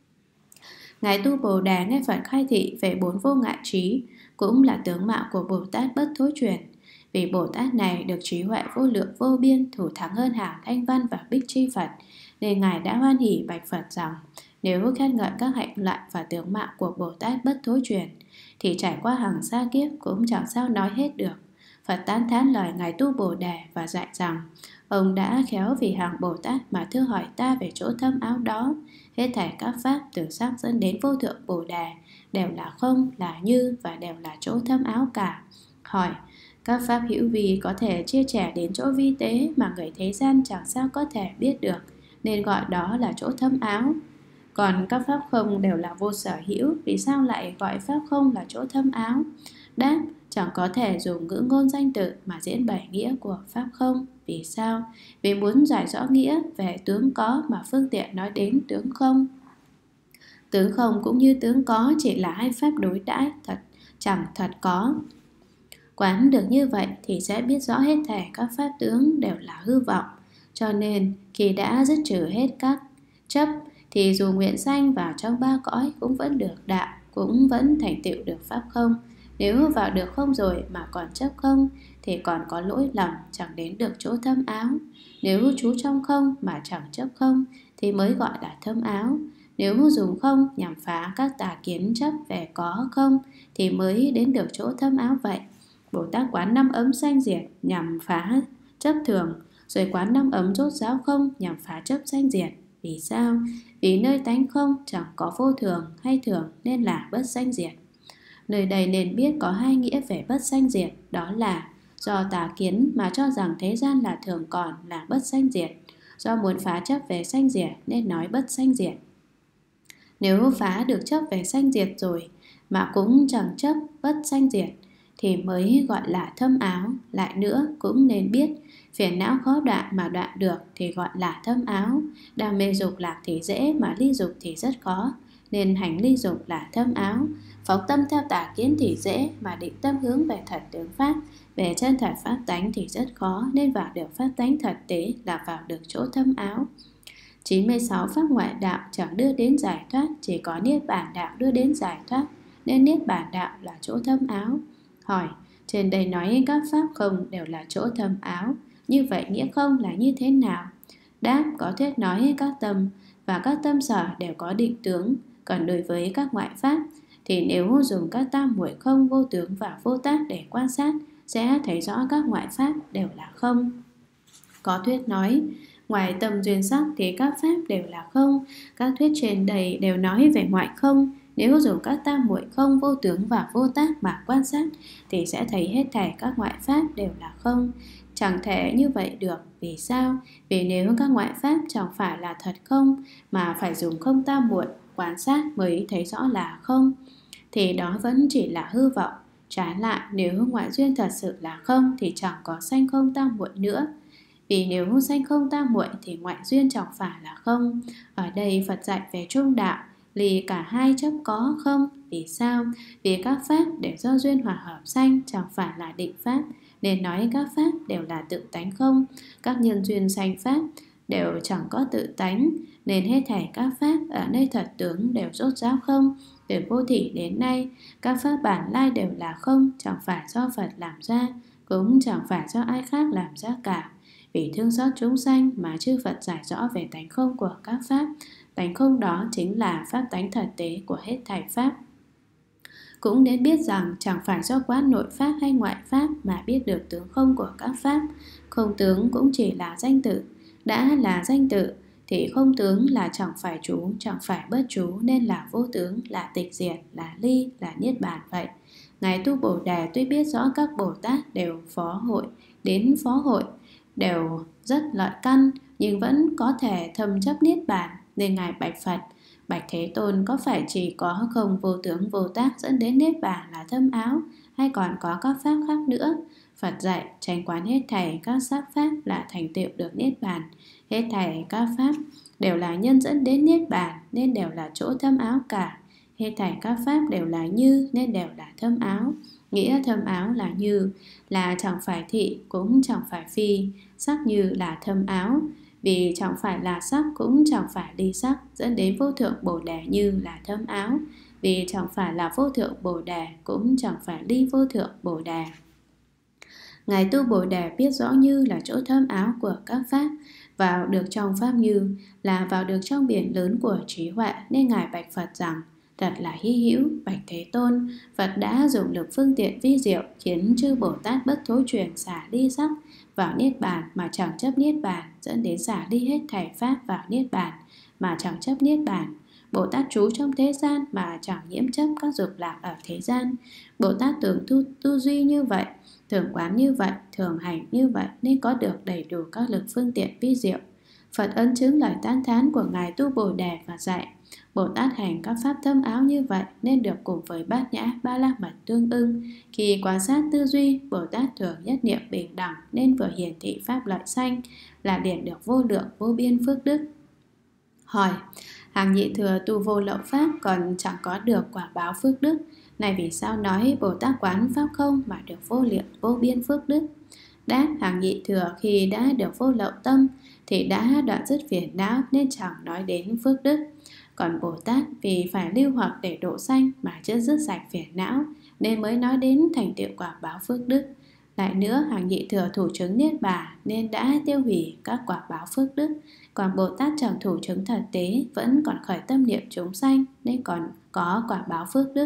Ngài Tu Bồ Đề nghe Phật khai thị về bốn vô ngại trí, cũng là tướng mạo của Bồ Tát Bất Thối Chuyển. Vì Bồ Tát này được trí huệ vô lượng vô biên, thủ thắng hơn hàng Thanh Văn và Bích Chi Phật, nên Ngài đã hoan hỉ bạch Phật rằng: Nếu khen ngợi các hạnh loại và tướng mạo của Bồ Tát Bất Thối Chuyển, thì trải qua hàng sa kiếp cũng chẳng sao nói hết được. Phật tán thán lời Ngài Tu Bồ Đề và dạy rằng: Ông đã khéo vì hàng Bồ Tát mà thưa hỏi ta về chỗ thâm áo đó. Hết thảy các pháp từ sắc dẫn đến vô thượng Bồ Đề đều là không, là như và đều là chỗ thâm áo cả. Hỏi: Các pháp hữu vi có thể chia sẻ đến chỗ vi tế mà người thế gian chẳng sao có thể biết được, nên gọi đó là chỗ thâm áo. Còn các pháp không đều là vô sở hữu, vì sao lại gọi pháp không là chỗ thâm áo? Đáp: Chẳng có thể dùng ngữ ngôn danh tự mà diễn bày nghĩa của pháp không. Vì sao? Vì muốn giải rõ nghĩa về tướng có mà phương tiện nói đến tướng không. Tướng không cũng như tướng có chỉ là hai pháp đối đãi, thật chẳng thật có. Quán được như vậy thì sẽ biết rõ hết thảy các pháp tướng đều là hư vọng. Cho nên khi đã dứt trừ hết các chấp, thì dù nguyện sanh vào trong ba cõi cũng vẫn được đạo, cũng vẫn thành tựu được pháp không. Nếu vào được không rồi mà còn chấp không, thì còn có lỗi lầm, chẳng đến được chỗ thâm áo. Nếu trú trong không mà chẳng chấp không, thì mới gọi là thâm áo. Nếu dùng không nhằm phá các tà kiến chấp về có không, thì mới đến được chỗ thâm áo vậy. Bồ Tát quán năm ấm sanh diệt nhằm phá chấp thường, rồi quán năm ấm rốt ráo không nhằm phá chấp sanh diệt. Vì sao? Vì nơi tánh không chẳng có vô thường hay thường, nên là bất sanh diệt. Nơi đây nên biết có hai nghĩa về bất sanh diệt, đó là do tà kiến mà cho rằng thế gian là thường còn, là bất sanh diệt. Do muốn phá chấp về sanh diệt nên nói bất sanh diệt. Nếu phá được chấp về sanh diệt rồi mà cũng chẳng chấp bất sanh diệt, thì mới gọi là thâm áo. Lại nữa cũng nên biết, phiền não khó đoạn mà đoạn được thì gọi là thâm áo. Đam mê dục lạc thì dễ, mà ly dục thì rất khó. nên hành ly dục là thâm áo. Phóng tâm theo tà kiến thì dễ, mà định tâm hướng về thật tướng pháp, về chân thật pháp tánh thì rất khó, nên vào được pháp tánh thật tế là vào được chỗ thâm áo. chín mươi sáu pháp ngoại đạo chẳng đưa đến giải thoát, chỉ có niết bàn đạo đưa đến giải thoát, nên niết bàn đạo là chỗ thâm áo. Hỏi, trên đây nói các pháp không đều là chỗ thâm áo, như vậy nghĩa không là như thế nào? Đáp, có thuyết nói các tâm và các tâm sở đều có định tướng. Còn đối với các ngoại pháp thì nếu dùng các tam muội không, vô tướng và vô tác để quan sát, sẽ thấy rõ các ngoại pháp đều là không. Có thuyết nói ngoài tâm duyên sắc thì các pháp đều là không. Các thuyết trên đây đều nói về ngoại không. Nếu dùng các tam muội không, vô tướng và vô tác mà quan sát thì sẽ thấy hết thảy các ngoại pháp đều là không. Chẳng thể như vậy được. Vì sao? Vì nếu các ngoại pháp chẳng phải là thật không, mà phải dùng không tam muội quan sát mới thấy rõ là không, thì đó vẫn chỉ là hư vọng. Trái lại, nếu ngoại duyên thật sự là không thì chẳng có sanh không tam muội nữa. Vì nếu sanh không tam muội thì ngoại duyên chẳng phải là không. Ở đây Phật dạy về trung đạo, lìa cả hai chấp có không. Vì sao? Vì các pháp đều do duyên hòa hợp sanh, chẳng phải là định pháp, nên nói các pháp đều là tự tánh không. Các nhân duyên sanh pháp đều chẳng có tự tánh, nên hết thảy các pháp ở nơi thật tướng đều rốt ráo không. Từ vô thỉ đến nay, các pháp bản lai đều là không, chẳng phải do Phật làm ra, cũng chẳng phải do ai khác làm ra cả. Vì thương xót chúng sanh mà chư Phật giải rõ về tánh không của các pháp. Tánh không đó chính là pháp tánh thật tế của hết thảy pháp. Cũng nên biết rằng chẳng phải do quán nội pháp hay ngoại pháp mà biết được tướng không của các pháp. Không tướng cũng chỉ là danh tự. Đã là danh tự thì không tướng là chẳng phải trú, chẳng phải bất trú, nên là vô tướng, là tịch diệt, là ly, là niết bàn vậy. Ngài tu Bồ Đề tuy biết rõ các Bồ Tát đều phó hội, đến phó hội đều rất lợi căn, nhưng vẫn có thể thâm chấp niết bàn, nên Ngài bạch Phật: Bạch Thế Tôn, có phải chỉ có không vô tướng vô tác dẫn đến niết bàn là thâm áo, hay còn có các pháp khác nữa? Phật dạy tránh quán hết thảy các sắc pháp là thành tựu được niết bàn. Hết thảy các pháp đều là nhân dẫn đến niết bàn, nên đều là chỗ thâm áo cả. Hết thảy các pháp đều là như, nên đều là thâm áo. Nghĩa thâm áo là như, là chẳng phải thị cũng chẳng phải phi. Sắc như là thâm áo, vì chẳng phải là sắc cũng chẳng phải ly sắc, dẫn đến vô thượng Bồ Đề như là thâm áo. Vì chẳng phải là vô thượng Bồ Đề cũng chẳng phải ly vô thượng Bồ Đề. Ngài tu Bồ Đề biết rõ như là chỗ thâm áo của các pháp. Vào được trong pháp như là vào được trong biển lớn của trí huệ, nên Ngài bạch Phật rằng: Thật là hy hữu, Bạch Thế Tôn, Phật đã dùng lực phương tiện vi diệu khiến chư Bồ Tát bất thối chuyển xả ly sắc vào niết bàn mà chẳng chấp niết bàn, dẫn đến xả ly hết thảy pháp vào niết bàn mà chẳng chấp niết bàn. Bồ Tát trú trong thế gian mà chẳng nhiễm chấp các dục lạc ở thế gian. Bồ Tát tưởng tu, tu duy như vậy, thường quán như vậy, thường hành như vậy, nên có được đầy đủ các lực phương tiện vi diệu. Phật ấn chứng lời tán thán của Ngài tu Bồ Đề và dạy: Bồ Tát hành các pháp thâm áo như vậy nên được cùng với bát nhã ba la mật tương ưng. Khi quan sát tư duy, Bồ Tát thường nhất niệm bình đẳng, nên vừa hiển thị pháp lợi sanh, là điển được vô lượng vô biên phước đức. Hỏi: Hàng nhị thừa tu vô lậu pháp còn chẳng có được quả báo phước đức, này vì sao nói Bồ Tát quán pháp không mà được vô lượng vô biên phước đức? Đáp: Hàng nhị thừa khi đã được vô lậu tâm thì đã đoạn dứt phiền não, nên chẳng nói đến phước đức. Còn Bồ Tát vì phải lưu hoặc để độ sanh mà chưa dứt sạch phiền não, nên mới nói đến thành tựu quả báo phước đức. Lại nữa, hàng nhị thừa thủ chứng niết bàn nên đã tiêu hủy các quả báo phước đức. Còn Bồ Tát chẳng thủ chứng thật tế, vẫn còn khởi tâm niệm chúng sanh, nên còn có quả báo phước đức.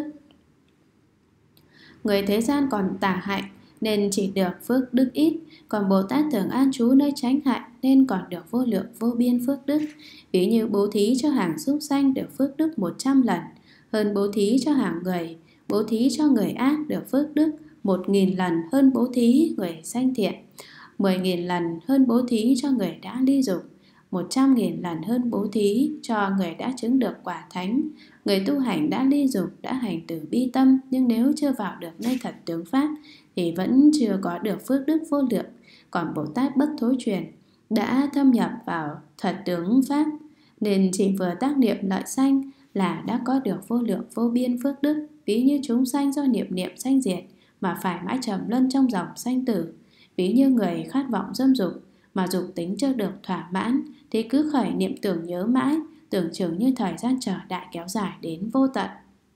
Người thế gian còn tà hạnh nên chỉ được phước đức ít, còn Bồ Tát thường an trú nơi chánh hạnh nên còn được vô lượng vô biên phước đức. Ví như bố thí cho hàng súc sanh được phước đức một trăm lần, hơn bố thí cho hàng người. Bố thí cho người ác được phước đức một nghìn lần, hơn bố thí người sanh thiện. Mười nghìn lần hơn bố thí cho người đã ly dục. Một trăm nghìn lần hơn bố thí cho người đã chứng được quả thánh. Người tu hành đã ly dục, đã hành từ bi tâm, nhưng nếu chưa vào được nơi thật tướng pháp thì vẫn chưa có được phước đức vô lượng. Còn Bồ Tát bất thối chuyển đã thâm nhập vào thật tướng pháp, nên chỉ vừa tác niệm lợi sanh là đã có được vô lượng vô biên phước đức. Ví như chúng sanh do niệm niệm sanh diệt mà phải mãi trầm luân trong dòng sanh tử. Ví như người khát vọng dâm dục mà dục tính chưa được thỏa mãn thì cứ khởi niệm tưởng nhớ mãi, tưởng chừng như thời gian chờ đợi kéo dài đến vô tận.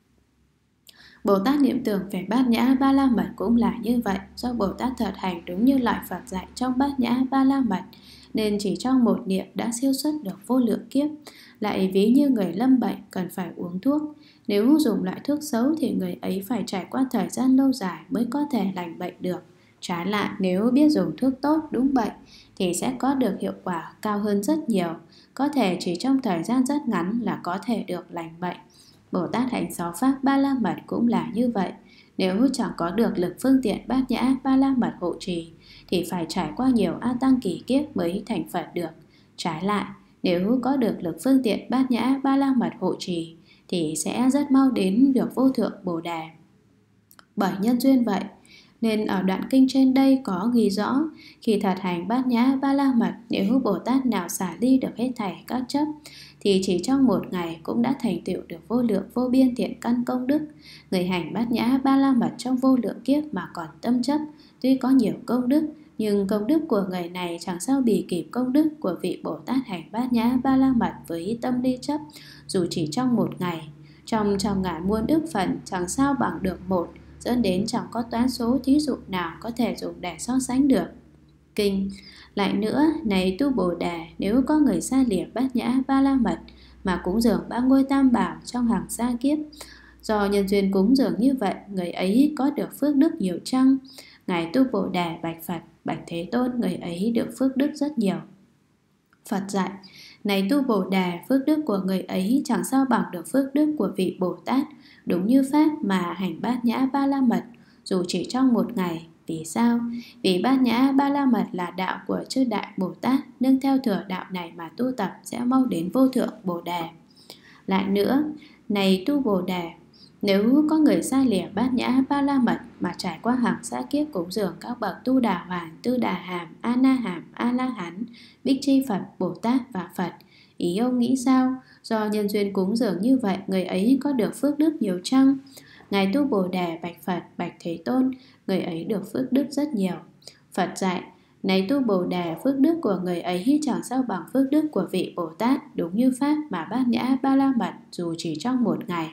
Bồ Tát niệm tưởng về Bát Nhã Ba La Mật cũng là như vậy. Do Bồ Tát thật hành đúng như lời Phật dạy trong Bát Nhã Ba La Mật, nên chỉ trong một niệm đã siêu xuất được vô lượng kiếp. Lại ví như người lâm bệnh cần phải uống thuốc. Nếu dùng loại thuốc xấu thì người ấy phải trải qua thời gian lâu dài mới có thể lành bệnh được. Trái lại, nếu biết dùng thuốc tốt đúng bệnh thì sẽ có được hiệu quả cao hơn rất nhiều. Có thể chỉ trong thời gian rất ngắn là có thể được lành bệnh. Bồ Tát hành sáu pháp Ba La Mật cũng là như vậy. Nếu chẳng có được lực phương tiện Bát Nhã Ba La Mật hộ trì thì phải trải qua nhiều A Tăng kỳ kiếp mới thành Phật được. Trái lại, nếu có được lực phương tiện Bát Nhã Ba La Mật hộ trì thì sẽ rất mau đến được vô thượng Bồ Đề. Bởi nhân duyên vậy nên ở đoạn kinh trên đây có ghi rõ, khi thật hành Bát Nhã Ba La Mật, nếu Bồ Tát nào xả ly được hết thảy các chấp thì chỉ trong một ngày cũng đã thành tựu được vô lượng vô biên thiện căn công đức. Người hành Bát Nhã Ba La Mật trong vô lượng kiếp mà còn tâm chấp, tuy có nhiều công đức nhưng công đức của người này chẳng sao bì kịp công đức của vị Bồ Tát hành Bát Nhã Ba La Mật với tâm ly chấp. Dù chỉ trong một ngày, trong trăm ngàn muôn ức phần chẳng sao bằng được một, dẫn đến chẳng có toán số thí dụ nào có thể dùng để so sánh được. Kinh. Lại nữa, này tu Bồ Đề, nếu có người xa lìa Bát Nhã Ba La Mật mà cúng dường ba ngôi tam bảo trong hàng xa kiếp, do nhân duyên cúng dường như vậy, người ấy có được phước đức nhiều chăng? Ngài tu Bồ Đề bạch Phật, bạch Thế Tôn, người ấy được phước đức rất nhiều. Phật dạy, này tu Bồ Đề, phước đức của người ấy chẳng sao bằng được phước đức của vị Bồ Tát đúng như pháp mà hành Bát Nhã Ba La Mật, dù chỉ trong một ngày. Vì sao? Vì Bát Nhã Ba La Mật là đạo của chư đại Bồ Tát, nương theo thừa đạo này mà tu tập sẽ mau đến vô thượng Bồ Đề. Lại nữa, này tu Bồ Đề, nếu có người xa lìa Bát Nhã Ba La Mật mà trải qua hàng xa kiếp cúng dường các bậc Tu Đà Hoàn, Tư Đà Hàm, A Na Hàm, A La Hán, Bích Chi Phật, Bồ Tát và Phật, ý ông nghĩ sao? Do nhân duyên cúng dường như vậy, người ấy có được phước đức nhiều chăng? Ngài tu Bồ Đề bạch Phật, bạch Thế Tôn, người ấy được phước đức rất nhiều. Phật dạy, này tu Bồ Đề, phước đức của người ấy chẳng sao bằng phước đức của vị Bồ Tát đúng như pháp mà Bát Nhã Ba La Mật, dù chỉ trong một ngày.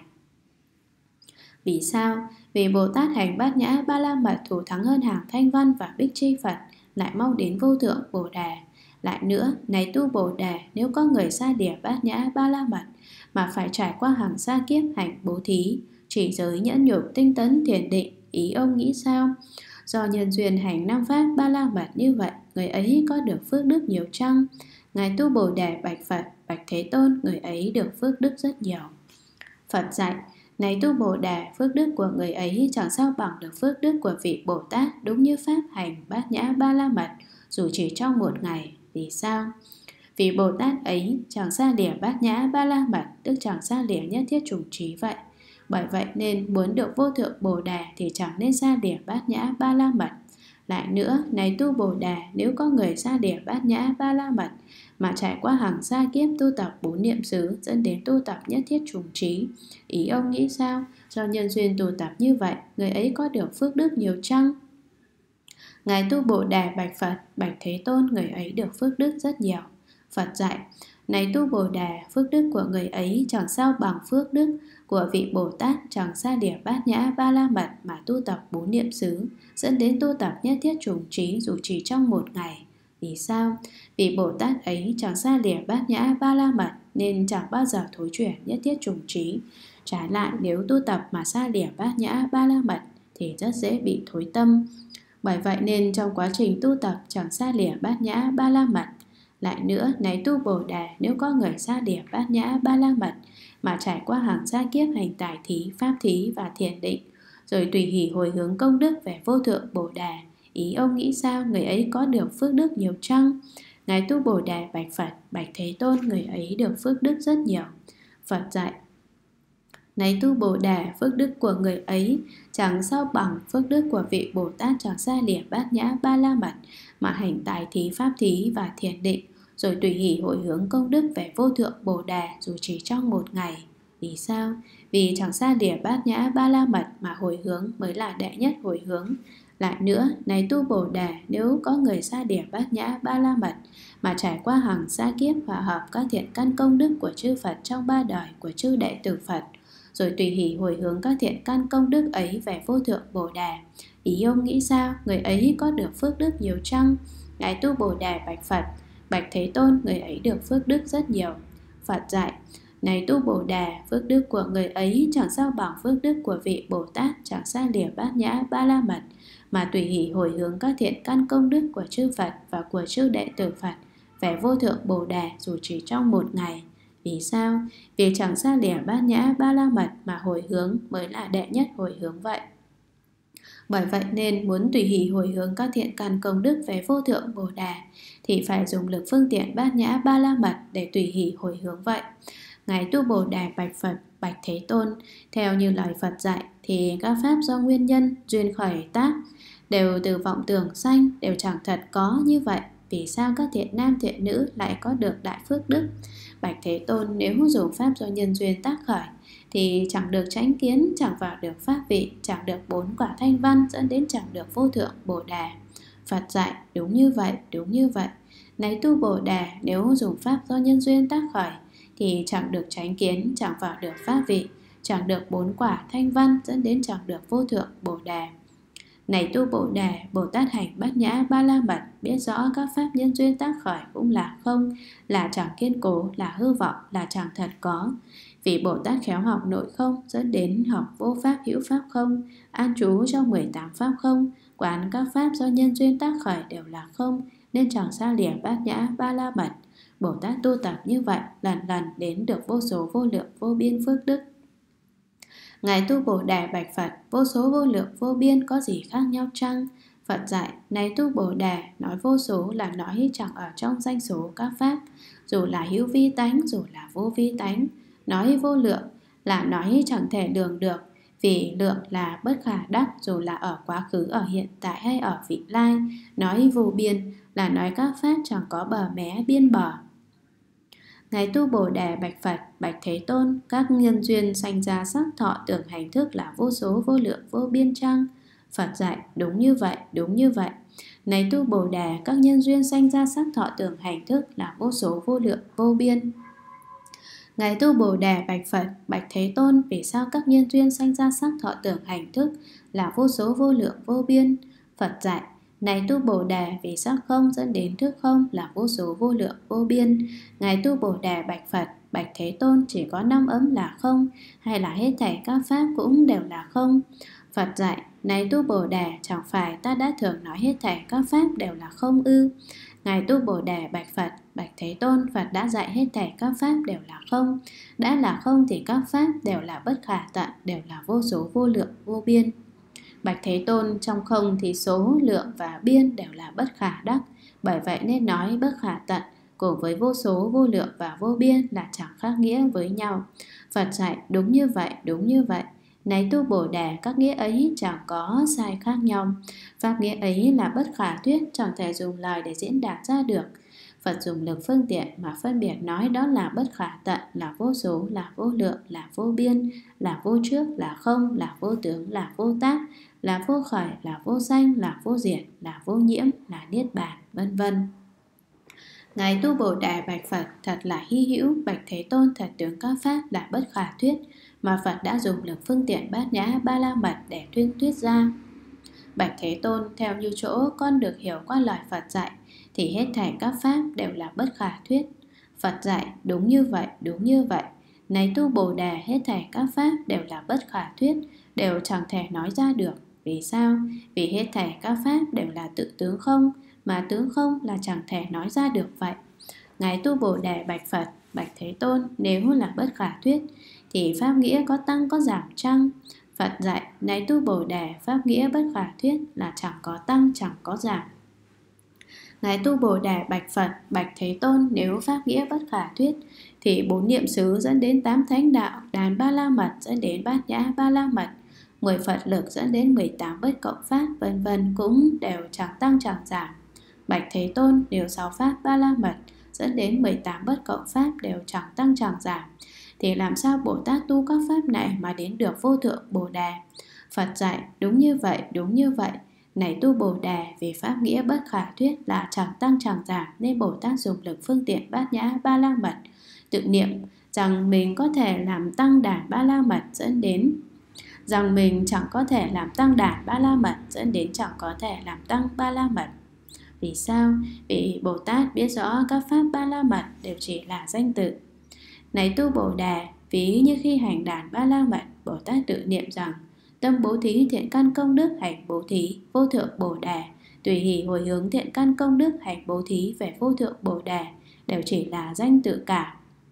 Vì sao? Vì Bồ Tát hành Bát Nhã Ba La Mật thủ thắng hơn hàng Thanh Văn và Bích Chi Phật, lại mau đến vô thượng Bồ Đề. Lại nữa, này tu Bồ Đề, nếu có người xa lìa Bát Nhã Ba La Mật mà phải trải qua hàng xa kiếp hành bố thí, chỉ giới, nhẫn nhục, tinh tấn, thiền định, ý ông nghĩ sao? Do nhân duyên hành năm pháp Ba La Mật như vậy, người ấy có được phước đức nhiều chăng? Ngài tu Bồ Đề bạch Phật, bạch Thế Tôn, người ấy được phước đức rất nhiều. Phật dạy, này tu Bồ Đề, phước đức của người ấy chẳng sao bằng được phước đức của vị Bồ Tát đúng như pháp hành Bát Nhã Ba La Mật, dù chỉ trong một ngày. Vì sao? Vì Bồ Tát ấy chẳng xa lìa Bát Nhã Ba La Mật, tức chẳng xa lìa nhất thiết chủng trí vậy. Bởi vậy nên muốn được vô thượng Bồ Đề thì chẳng nên xa lìa Bát Nhã Ba La Mật. Lại nữa, này tu Bồ Đề, nếu có người xa lìa Bát Nhã Ba La Mật mà trải qua hàng xa kiếp tu tập bốn niệm xứ, dẫn đến tu tập nhất thiết chủng trí, ý ông nghĩ sao? Do nhân duyên tu tập như vậy, người ấy có được phước đức nhiều chăng? Ngài tu Bồ Đề bạch Phật, bạch Thế Tôn, người ấy được phước đức rất nhiều. Phật dạy, này tu Bồ Đề, phước đức của người ấy chẳng sao bằng phước đức của vị Bồ Tát chẳng xa lìa Bát Nhã Ba La Mật mà tu tập bốn niệm xứ, dẫn đến tu tập nhất thiết chủng trí dù chỉ trong một ngày. Vì sao? Vì Bồ Tát ấy chẳng xa lìa Bát Nhã Ba La Mật nên chẳng bao giờ thối chuyển nhất thiết chủng trí. Trái lại, nếu tu tập mà xa lìa Bát Nhã Ba La Mật thì rất dễ bị thối tâm. Bởi vậy nên trong quá trình tu tập chẳng xa lìa Bát Nhã Ba La Mật. Lại nữa, này tu Bồ Đề, nếu có người xa lìa Bát Nhã Ba La Mật mà trải qua hàng xa kiếp hành tài thí, pháp thí và thiền định, rồi tùy hỷ hồi hướng công đức về vô thượng Bồ Đề, ý ông nghĩ sao? Người ấy có được phước đức nhiều chăng? Ngài tu Bồ Đề bạch Phật, bạch Thế Tôn, người ấy được phước đức rất nhiều. Phật dạy, này tu Bồ Đề, phước đức của người ấy chẳng sao bằng phước đức của vị Bồ Tát chẳng xa lìa Bát Nhã Ba La Mật mà hành tài thí, pháp thí và thiền định, rồi tùy hỷ hội hướng công đức về vô thượng Bồ Đề dù chỉ trong một ngày. Vì sao? Vì chẳng xa lìa bát nhã ba la mật mà hồi hướng mới là đệ nhất hồi hướng. Lại nữa, này tu Bồ Đề, nếu có người xa lìa bát nhã ba la mật mà trải qua hằng sa kiếp và hợp các thiện căn công đức của chư Phật trong ba đời của chư đệ tử Phật, rồi tùy hỷ hồi hướng các thiện căn công đức ấy về vô thượng Bồ Đề, ý ông nghĩ sao? Người ấy có được phước đức nhiều chăng? Ngài tu Bồ Đề bạch Phật: Bạch Thế Tôn, người ấy được phước đức rất nhiều. Phật dạy: Này tu Bồ Đề, phước đức của người ấy chẳng sao bằng phước đức của vị Bồ Tát chẳng xa lìa bát nhã ba la mật mà tùy hỷ hồi hướng các thiện căn công đức của chư Phật và của chư đệ tử Phật về vô thượng Bồ Đề dù chỉ trong một ngày. Vì sao? Vì chẳng xa lìa bát nhã ba la mật mà hồi hướng mới là đệ nhất hồi hướng vậy. Bởi vậy nên muốn tùy hỷ hồi hướng các thiện căn công đức về vô thượng Bồ Đề thì phải dùng lực phương tiện bát nhã ba la mật để tùy hỷ hồi hướng vậy. Ngài tu Bồ Đề bạch Phật: Bạch Thế Tôn, theo như lời Phật dạy thì các pháp do nguyên nhân, duyên khởi tác đều từ vọng tưởng sanh, đều chẳng thật có như vậy. Vì sao các thiện nam thiện nữ lại có được đại phước đức? Bạch Thế Tôn, nếu dùng pháp do nhân duyên tác khởi thì chẳng được chánh kiến, chẳng vào được pháp vị, chẳng được bốn quả thanh văn, dẫn đến chẳng được vô thượng Bồ Đề. Phật dạy: Đúng như vậy, đúng như vậy. Này tu Bồ Đề, nếu dùng pháp do nhân duyên tác khởi thì chẳng được chánh kiến, chẳng vào được pháp vị, chẳng được bốn quả thanh văn, dẫn đến chẳng được vô thượng Bồ Đề. Này tu Bồ Đề, Bồ Tát hành bát nhã ba la mật, biết rõ các pháp nhân duyên tác khởi cũng là không, là chẳng kiên cố, là hư vọng, là chẳng thật có. Vì Bồ Tát khéo học nội không, dẫn đến học vô pháp hữu pháp không, an trú trong mười tám pháp không, quán các pháp do nhân duyên tác khởi đều là không, nên chẳng xa lìa bát nhã ba la mật. Bồ Tát tu tập như vậy, lần lần đến được vô số vô lượng vô biên phước đức. Ngài tu Bồ Đề bạch Phật: Vô số vô lượng vô biên có gì khác nhau chăng? Phật dạy: Này tu Bồ Đề, nói vô số là nói chẳng ở trong danh số các pháp, dù là hữu vi tánh, dù là vô vi tánh. Nói vô lượng là nói chẳng thể lường được, vì lượng là bất khả đắc, dù là ở quá khứ, ở hiện tại hay ở vị lai. Nói vô biên là nói các pháp chẳng có bờ mé biên bờ. Ngài tu Bồ Đề bạch Phật: Bạch Thế Tôn, các nhân duyên sanh ra sắc thọ tưởng hành thức là vô số vô lượng vô biên chăng? Phật dạy: Đúng như vậy, đúng như vậy. Này tu Bồ Đề, các nhân duyên sanh ra sắc thọ tưởng hành thức là vô số vô lượng vô biên. Ngài tu Bồ Đề bạch Phật: Bạch Thế Tôn, vì sao các nhân duyên sanh ra sắc thọ tưởng hành thức là vô số vô lượng vô biên? Phật dạy: Này tu Bồ Đề, vì sắc không dẫn đến thức không là vô số vô lượng vô biên. Ngài tu Bồ Đề bạch Phật: Bạch Thế Tôn, chỉ có năm ấm là không, hay là hết thảy các pháp cũng đều là không? Phật dạy: Này tu Bồ Đề, chẳng phải ta đã thường nói hết thảy các pháp đều là không ư? Ngài tu Bồ Đề bạch Phật: Bạch Thế Tôn, Phật đã dạy hết thảy các pháp đều là không. Đã là không thì các pháp đều là bất khả tận, đều là vô số vô lượng vô biên. Bạch Thế Tôn, trong không thì số, lượng và biên đều là bất khả đắc. Bởi vậy nên nói bất khả tận cùng với vô số, vô lượng và vô biên là chẳng khác nghĩa với nhau. Phật dạy: Đúng như vậy, đúng như vậy. Này tu Bồ Đề, các nghĩa ấy chẳng có sai khác nhau. Pháp nghĩa ấy là bất khả thuyết, chẳng thể dùng lời để diễn đạt ra được. Phật dùng lực phương tiện mà phân biệt nói đó là bất khả tận, là vô số, là vô lượng, là vô biên, là vô trước, là không, là vô tướng, là vô tác, là vô khởi, là vô sanh, là vô diệt, là vô nhiễm, là niết bàn, vân vân. Ngài tu Bồ Đề bạch Phật: Thật là hy hữu, Bạch Thế Tôn, thật tướng các pháp là bất khả thuyết, mà Phật đã dùng lực phương tiện bát nhã ba la mật để tuyên thuyết ra. Bạch Thế Tôn, theo như chỗ con được hiểu qua lời Phật dạy thì hết thảy các pháp đều là bất khả thuyết. Phật dạy: Đúng như vậy, đúng như vậy. Này tu Bồ Đề, hết thảy các pháp đều là bất khả thuyết, đều chẳng thể nói ra được. Vì sao? Vì hết thảy các pháp đều là tự tướng không, mà tướng không là chẳng thể nói ra được vậy. Ngài tu Bồ Đề bạch Phật: Bạch Thế Tôn, nếu là bất khả thuyết thì pháp nghĩa có tăng có giảm chăng? Phật dạy: Này tu Bồ Đề, pháp nghĩa bất khả thuyết là chẳng có tăng, chẳng có giảm. Ngài tu Bồ Đề bạch Phật: Bạch Thế Tôn, nếu pháp nghĩa bất khả thuyết thì bốn niệm xứ dẫn đến tám thánh đạo, đàn ba la mật dẫn đến bát nhã ba la mật, mười Phật lực dẫn đến mười tám bất cộng pháp, vân vân cũng đều chẳng tăng chẳng giảm. Bạch Thế Tôn, nếu sáu pháp ba la mật dẫn đến mười tám bất cộng pháp đều chẳng tăng chẳng giảm. thì làm sao Bồ Tát tu các pháp này mà đến được vô thượng Bồ Đề? Phật dạy đúng như vậy, đúng như vậy. Này tu Bồ Đề, vì pháp nghĩa bất khả thuyết là chẳng tăng chẳng giảm, nên Bồ Tát dùng lực phương tiện bát nhã ba la mật tự niệm rằng mình có thể làm tăng đàn ba la mật dẫn đến rằng mình chẳng có thể làm tăng đàn ba la mật dẫn đến chẳng có thể làm tăng ba la mật. Vì sao? Vì Bồ Tát biết rõ các pháp ba la mật đều chỉ là danh tự. Này tu Bồ Đề, ví như khi hành đàn ba la mật, Bồ Tát tự niệm rằng tâm bố thí thiện căn công đức hành bố thí vô thượng Bồ Đề, tùy hỷ hồi hướng thiện căn công đức hành bố thí về vô thượng Bồ Đề, đều chỉ là danh tự cả.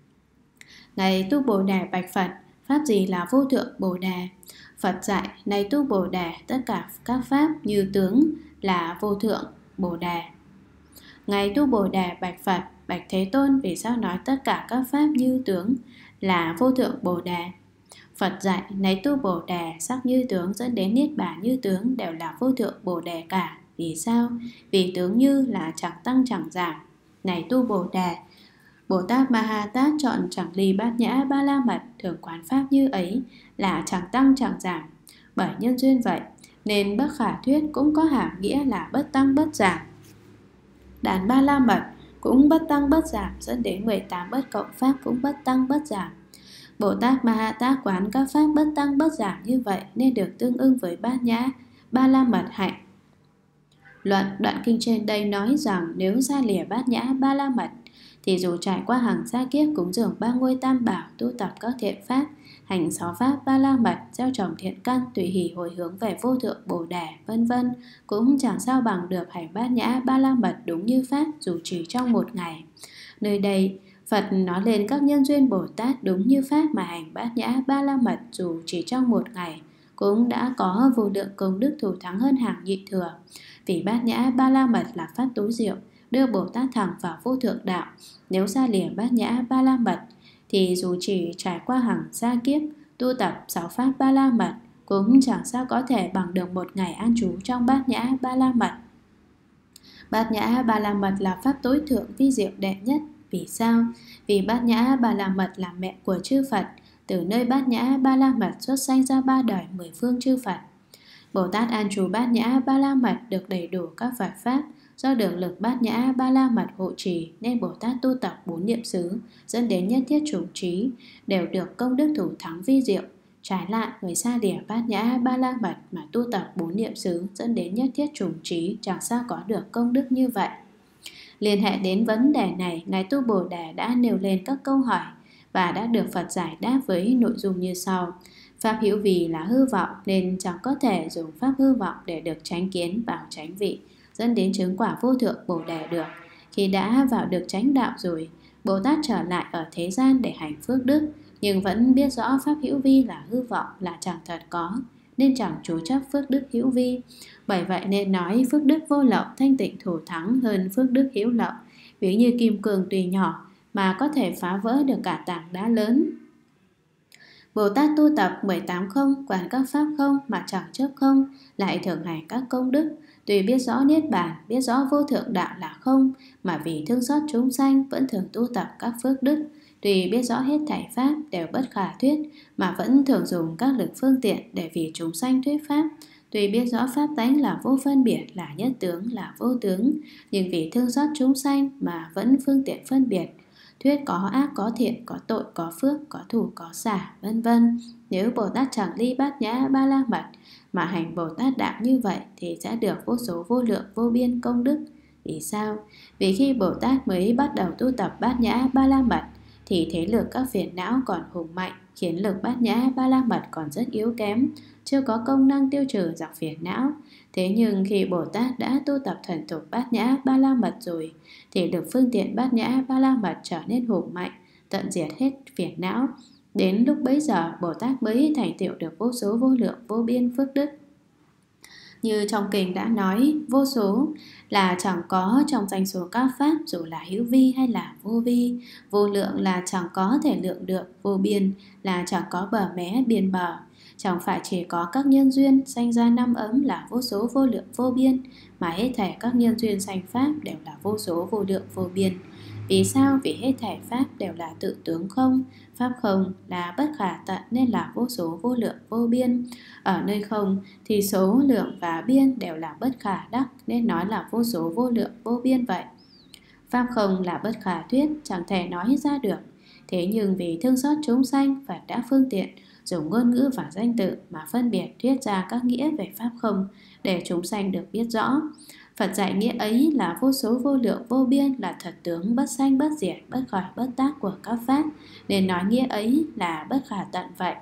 Này tu Bồ Đề bạch Phật, pháp gì là vô thượng Bồ Đề? Phật dạy, này tu Bồ Đề, tất cả các pháp như tướng là vô thượng Bồ Đề. Ngài tu Bồ Đề bạch Phật, bạch Thế Tôn, vì sao nói tất cả các pháp như tướng là vô thượng Bồ Đề? Phật dạy, này tu Bồ Đề, sắc như tướng dẫn đến niết bàn như tướng đều là vô thượng Bồ Đề cả. Vì sao? Vì tướng như là chẳng tăng chẳng giảm. Này tu Bồ Đề, Bồ Tát Ma Ha Tát chọn chẳng ly bát nhã ba la mật thường quán pháp như ấy là chẳng tăng chẳng giảm. Bởi nhân duyên vậy nên bất khả thuyết cũng có hàm nghĩa là bất tăng bất giảm. Đàn ba la mật cũng bất tăng bất giảm, dẫn đến mười tám bất cộng pháp cũng bất tăng bất giảm. Bồ Tát Ma Ha Tát quán các pháp bất tăng bất giảm như vậy nên được tương ưng với bát nhã ba la mật hạnh. Luận đoạn kinh trên đây nói rằng nếu xa lìa bát nhã ba la mật thì dù trải qua hàng sa kiếp cúng dường ba ngôi tam bảo, tu tập các thiện pháp, hành sáu pháp ba la mật, gieo trồng thiện căn, tùy hỷ hồi hướng về vô thượng Bồ Đề, vân vân, cũng chẳng sao bằng được hành bát nhã ba la mật đúng như pháp dù chỉ trong một ngày. Nơi đây Phật nói lên các nhân duyên Bồ Tát đúng như pháp mà hành bát nhã ba la mật dù chỉ trong một ngày cũng đã có vô lượng công đức thù thắng hơn hàng nhị thừa. Vì bát nhã ba la mật là pháp tối diệu, đưa Bồ Tát thẳng vào vô thượng đạo. Nếu xa lìa bát nhã ba la mật thì dù chỉ trải qua hàng sa kiếp, tu tập sáu pháp ba la mật cũng chẳng sao có thể bằng được một ngày an trú trong bát nhã ba la mật. Bát nhã ba la mật là pháp tối thượng vi diệu đệ nhất. Vì sao? Vì bát nhã ba la mật là mẹ của chư Phật. Từ nơi bát nhã ba la mật xuất sanh ra ba đời mười phương chư Phật. Bồ Tát an trú bát nhã ba la mật được đầy đủ các Phật pháp. Do được lực bát nhã ba la mật hộ trì nên Bồ Tát tu tập bốn niệm xứ dẫn đến nhất thiết chủng trí đều được công đức thủ thắng vi diệu. Trái lại, người xa lìa bát nhã ba la mật mà tu tập bốn niệm xứ dẫn đến nhất thiết chủng trí chẳng sao có được công đức như vậy. Liên hệ đến vấn đề này, Ngài tu Bồ Đề đã nêu lên các câu hỏi và đã được Phật giải đáp với nội dung như sau. Pháp hữu vì là hư vọng nên chẳng có thể dùng pháp hư vọng để được chánh kiến vào chánh vị, dẫn đến chứng quả vô thượng Bồ Đề được. Khi đã vào được chánh đạo rồi, Bồ Tát trở lại ở thế gian để hành phước đức, nhưng vẫn biết rõ pháp hữu vi là hư vọng, là chẳng thật có, nên chẳng chú chấp phước đức hữu vi. Bởi vậy nên nói phước đức vô lậu thanh tịnh thủ thắng hơn phước đức hữu lậu. Ví như kim cương tuy nhỏ mà có thể phá vỡ được cả tảng đá lớn. Bồ Tát tu tập mười tám không, quán các pháp không mà chẳng chấp không, lại thường hành các công đức. Tuy biết rõ niết bàn, biết rõ vô thượng đạo là không, mà vì thương xót chúng sanh vẫn thường tu tập các phước đức. Tuy biết rõ hết thảy pháp đều bất khả thuyết, mà vẫn thường dùng các lực phương tiện để vì chúng sanh thuyết pháp. Tuy biết rõ pháp tánh là vô phân biệt, là nhất tướng, là vô tướng, nhưng vì thương xót chúng sanh mà vẫn phương tiện phân biệt, thuyết có ác, có thiện, có tội, có phước, có thù, có xả, vân vân. Nếu Bồ Tát chẳng ly bát nhã ba la mật mà hành Bồ Tát đạo như vậy thì sẽ được vô số vô lượng vô biên công đức. Vì sao? Vì khi Bồ Tát mới bắt đầu tu tập bát nhã ba la mật thì thế lực các phiền não còn hùng mạnh, khiến lực bát nhã ba la mật còn rất yếu kém, chưa có công năng tiêu trừ dọc phiền não. Thế nhưng khi Bồ Tát đã tu tập thuần thục bát nhã ba la mật rồi thì lực phương tiện bát nhã ba la mật trở nên hùng mạnh, tận diệt hết phiền não. Đến lúc bấy giờ Bồ Tát mới thành tựu được vô số vô lượng vô biên phước đức. Như trong kinh đã nói, vô số là chẳng có trong danh số các pháp, dù là hữu vi hay là vô vi. Vô lượng là chẳng có thể lượng được, vô biên là chẳng có bờ mé biên bờ. Chẳng phải chỉ có các nhân duyên sanh ra năm ấm là vô số vô lượng vô biên, mà hết thảy các nhân duyên sanh pháp đều là vô số vô lượng vô biên. Vì sao? Vì hết thảy pháp đều là tự tướng không, Pháp không là bất khả tận nên là vô số vô lượng vô biên. Ở nơi không thì số lượng và biên đều là bất khả đắc nên nói là vô số vô lượng vô biên vậy. Pháp không là bất khả thuyết, chẳng thể nói ra được. Thế nhưng vì thương xót chúng sanh, Phật đã phương tiện dùng ngôn ngữ và danh tự mà phân biệt thuyết ra các nghĩa về Pháp không để chúng sanh được biết rõ. Phật dạy nghĩa ấy là vô số vô lượng vô biên, là thật tướng bất sanh bất diệt, bất khởi bất tác của các Pháp, nên nói nghĩa ấy là bất khả tận vậy.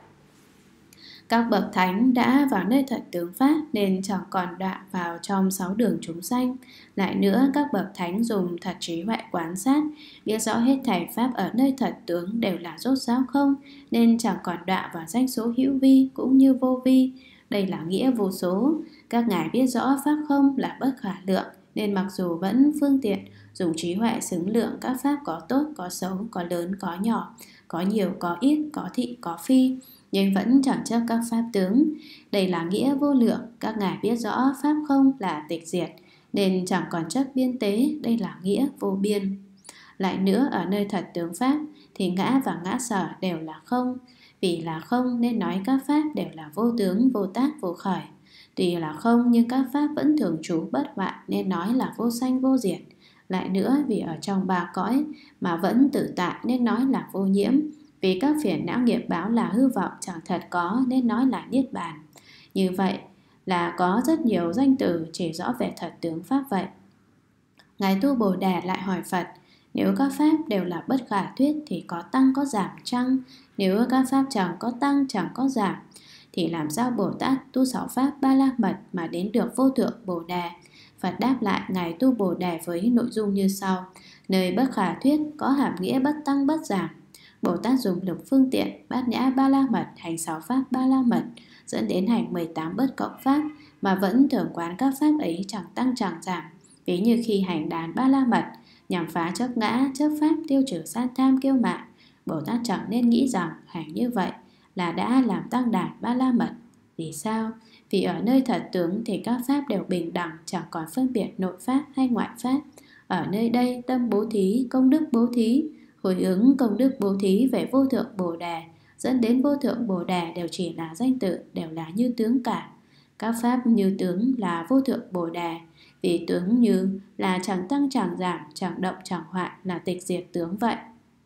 Các bậc thánh đã vào nơi thật tướng Pháp nên chẳng còn đọa vào trong sáu đường chúng sanh. Lại nữa, các bậc thánh dùng thật trí huệ quan sát, biết rõ hết thảy Pháp ở nơi thật tướng đều là rốt ráo không, nên chẳng còn đọa vào danh số hữu vi cũng như vô vi. Đây là nghĩa vô số. Các ngài biết rõ Pháp không là bất khả lượng, nên mặc dù vẫn phương tiện dùng trí huệ xứng lượng các Pháp có tốt, có xấu, có lớn, có nhỏ, có nhiều, có ít, có thị, có phi, nhưng vẫn chẳng chấp các Pháp tướng. Đây là nghĩa vô lượng. Các ngài biết rõ Pháp không là tịch diệt, nên chẳng còn chấp biên tế. Đây là nghĩa vô biên. Lại nữa, ở nơi thật tướng Pháp thì ngã và ngã sở đều là không. Vì là không nên nói các Pháp đều là vô tướng, vô tác, vô khởi. Tuy là không nhưng các Pháp vẫn thường trú bất hoại nên nói là vô sanh vô diệt. Lại nữa, vì ở trong ba cõi mà vẫn tự tại nên nói là vô nhiễm. Vì các phiền não nghiệp báo là hư vọng chẳng thật có nên nói là niết bàn. Như vậy là có rất nhiều danh từ chỉ rõ về thật tướng Pháp vậy. Ngài Tu Bồ Đề lại hỏi Phật: nếu các Pháp đều là bất khả thuyết thì có tăng có giảm chăng? Nếu các Pháp chẳng có tăng chẳng có giảm thì làm sao Bồ Tát tu sáu Pháp Ba La Mật mà đến được vô thượng Bồ Đề? Phật đáp lại Ngài Tu Bồ Đề với nội dung như sau: nơi bất khả thuyết có hàm nghĩa bất tăng bất giảm. Bồ Tát dùng lực phương tiện bát nhã Ba La Mật hành sáu Pháp Ba La Mật dẫn đến hành mười tám bất cộng Pháp mà vẫn thường quán các Pháp ấy chẳng tăng chẳng giảm. Ví như khi hành đàn Ba La Mật nhằm phá chấp ngã, chấp Pháp, tiêu trừ san tham kiêu mạn, Bồ Tát chẳng nên nghĩ rằng hành như vậy là đã làm tăng đàn Ba La Mật. Vì sao? Vì ở nơi thật tướng thì các Pháp đều bình đẳng, chẳng còn phân biệt nội Pháp hay ngoại Pháp. Ở nơi đây tâm bố thí, công đức bố thí, hồi ứng công đức bố thí về vô thượng Bồ Đề dẫn đến vô thượng Bồ Đề đều chỉ là danh tự, đều là như tướng cả. Các Pháp như tướng là vô thượng Bồ Đề, vì tướng như là chẳng tăng chẳng giảm, chẳng động chẳng hoại, là tịch diệt tướng vậy.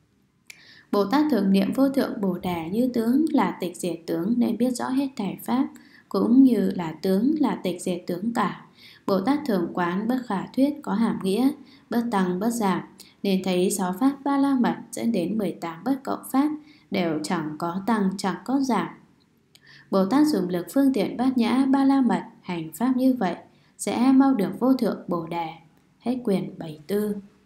Bồ Tát thường niệm vô thượng Bồ Đề như tướng là tịch diệt tướng nên biết rõ hết thảy Pháp cũng như là tướng là tịch diệt tướng cả. Bồ Tát thường quán bất khả thuyết có hàm nghĩa bất tăng bất giảm nên thấy sáu Pháp Ba La Mật dẫn đến mười tám bất cộng Pháp đều chẳng có tăng chẳng có giảm. Bồ Tát dùng lực phương tiện bát nhã Ba La Mật hành Pháp như vậy sẽ mau được vô thượng Bồ Đề. Hết quyển bảy mươi tư.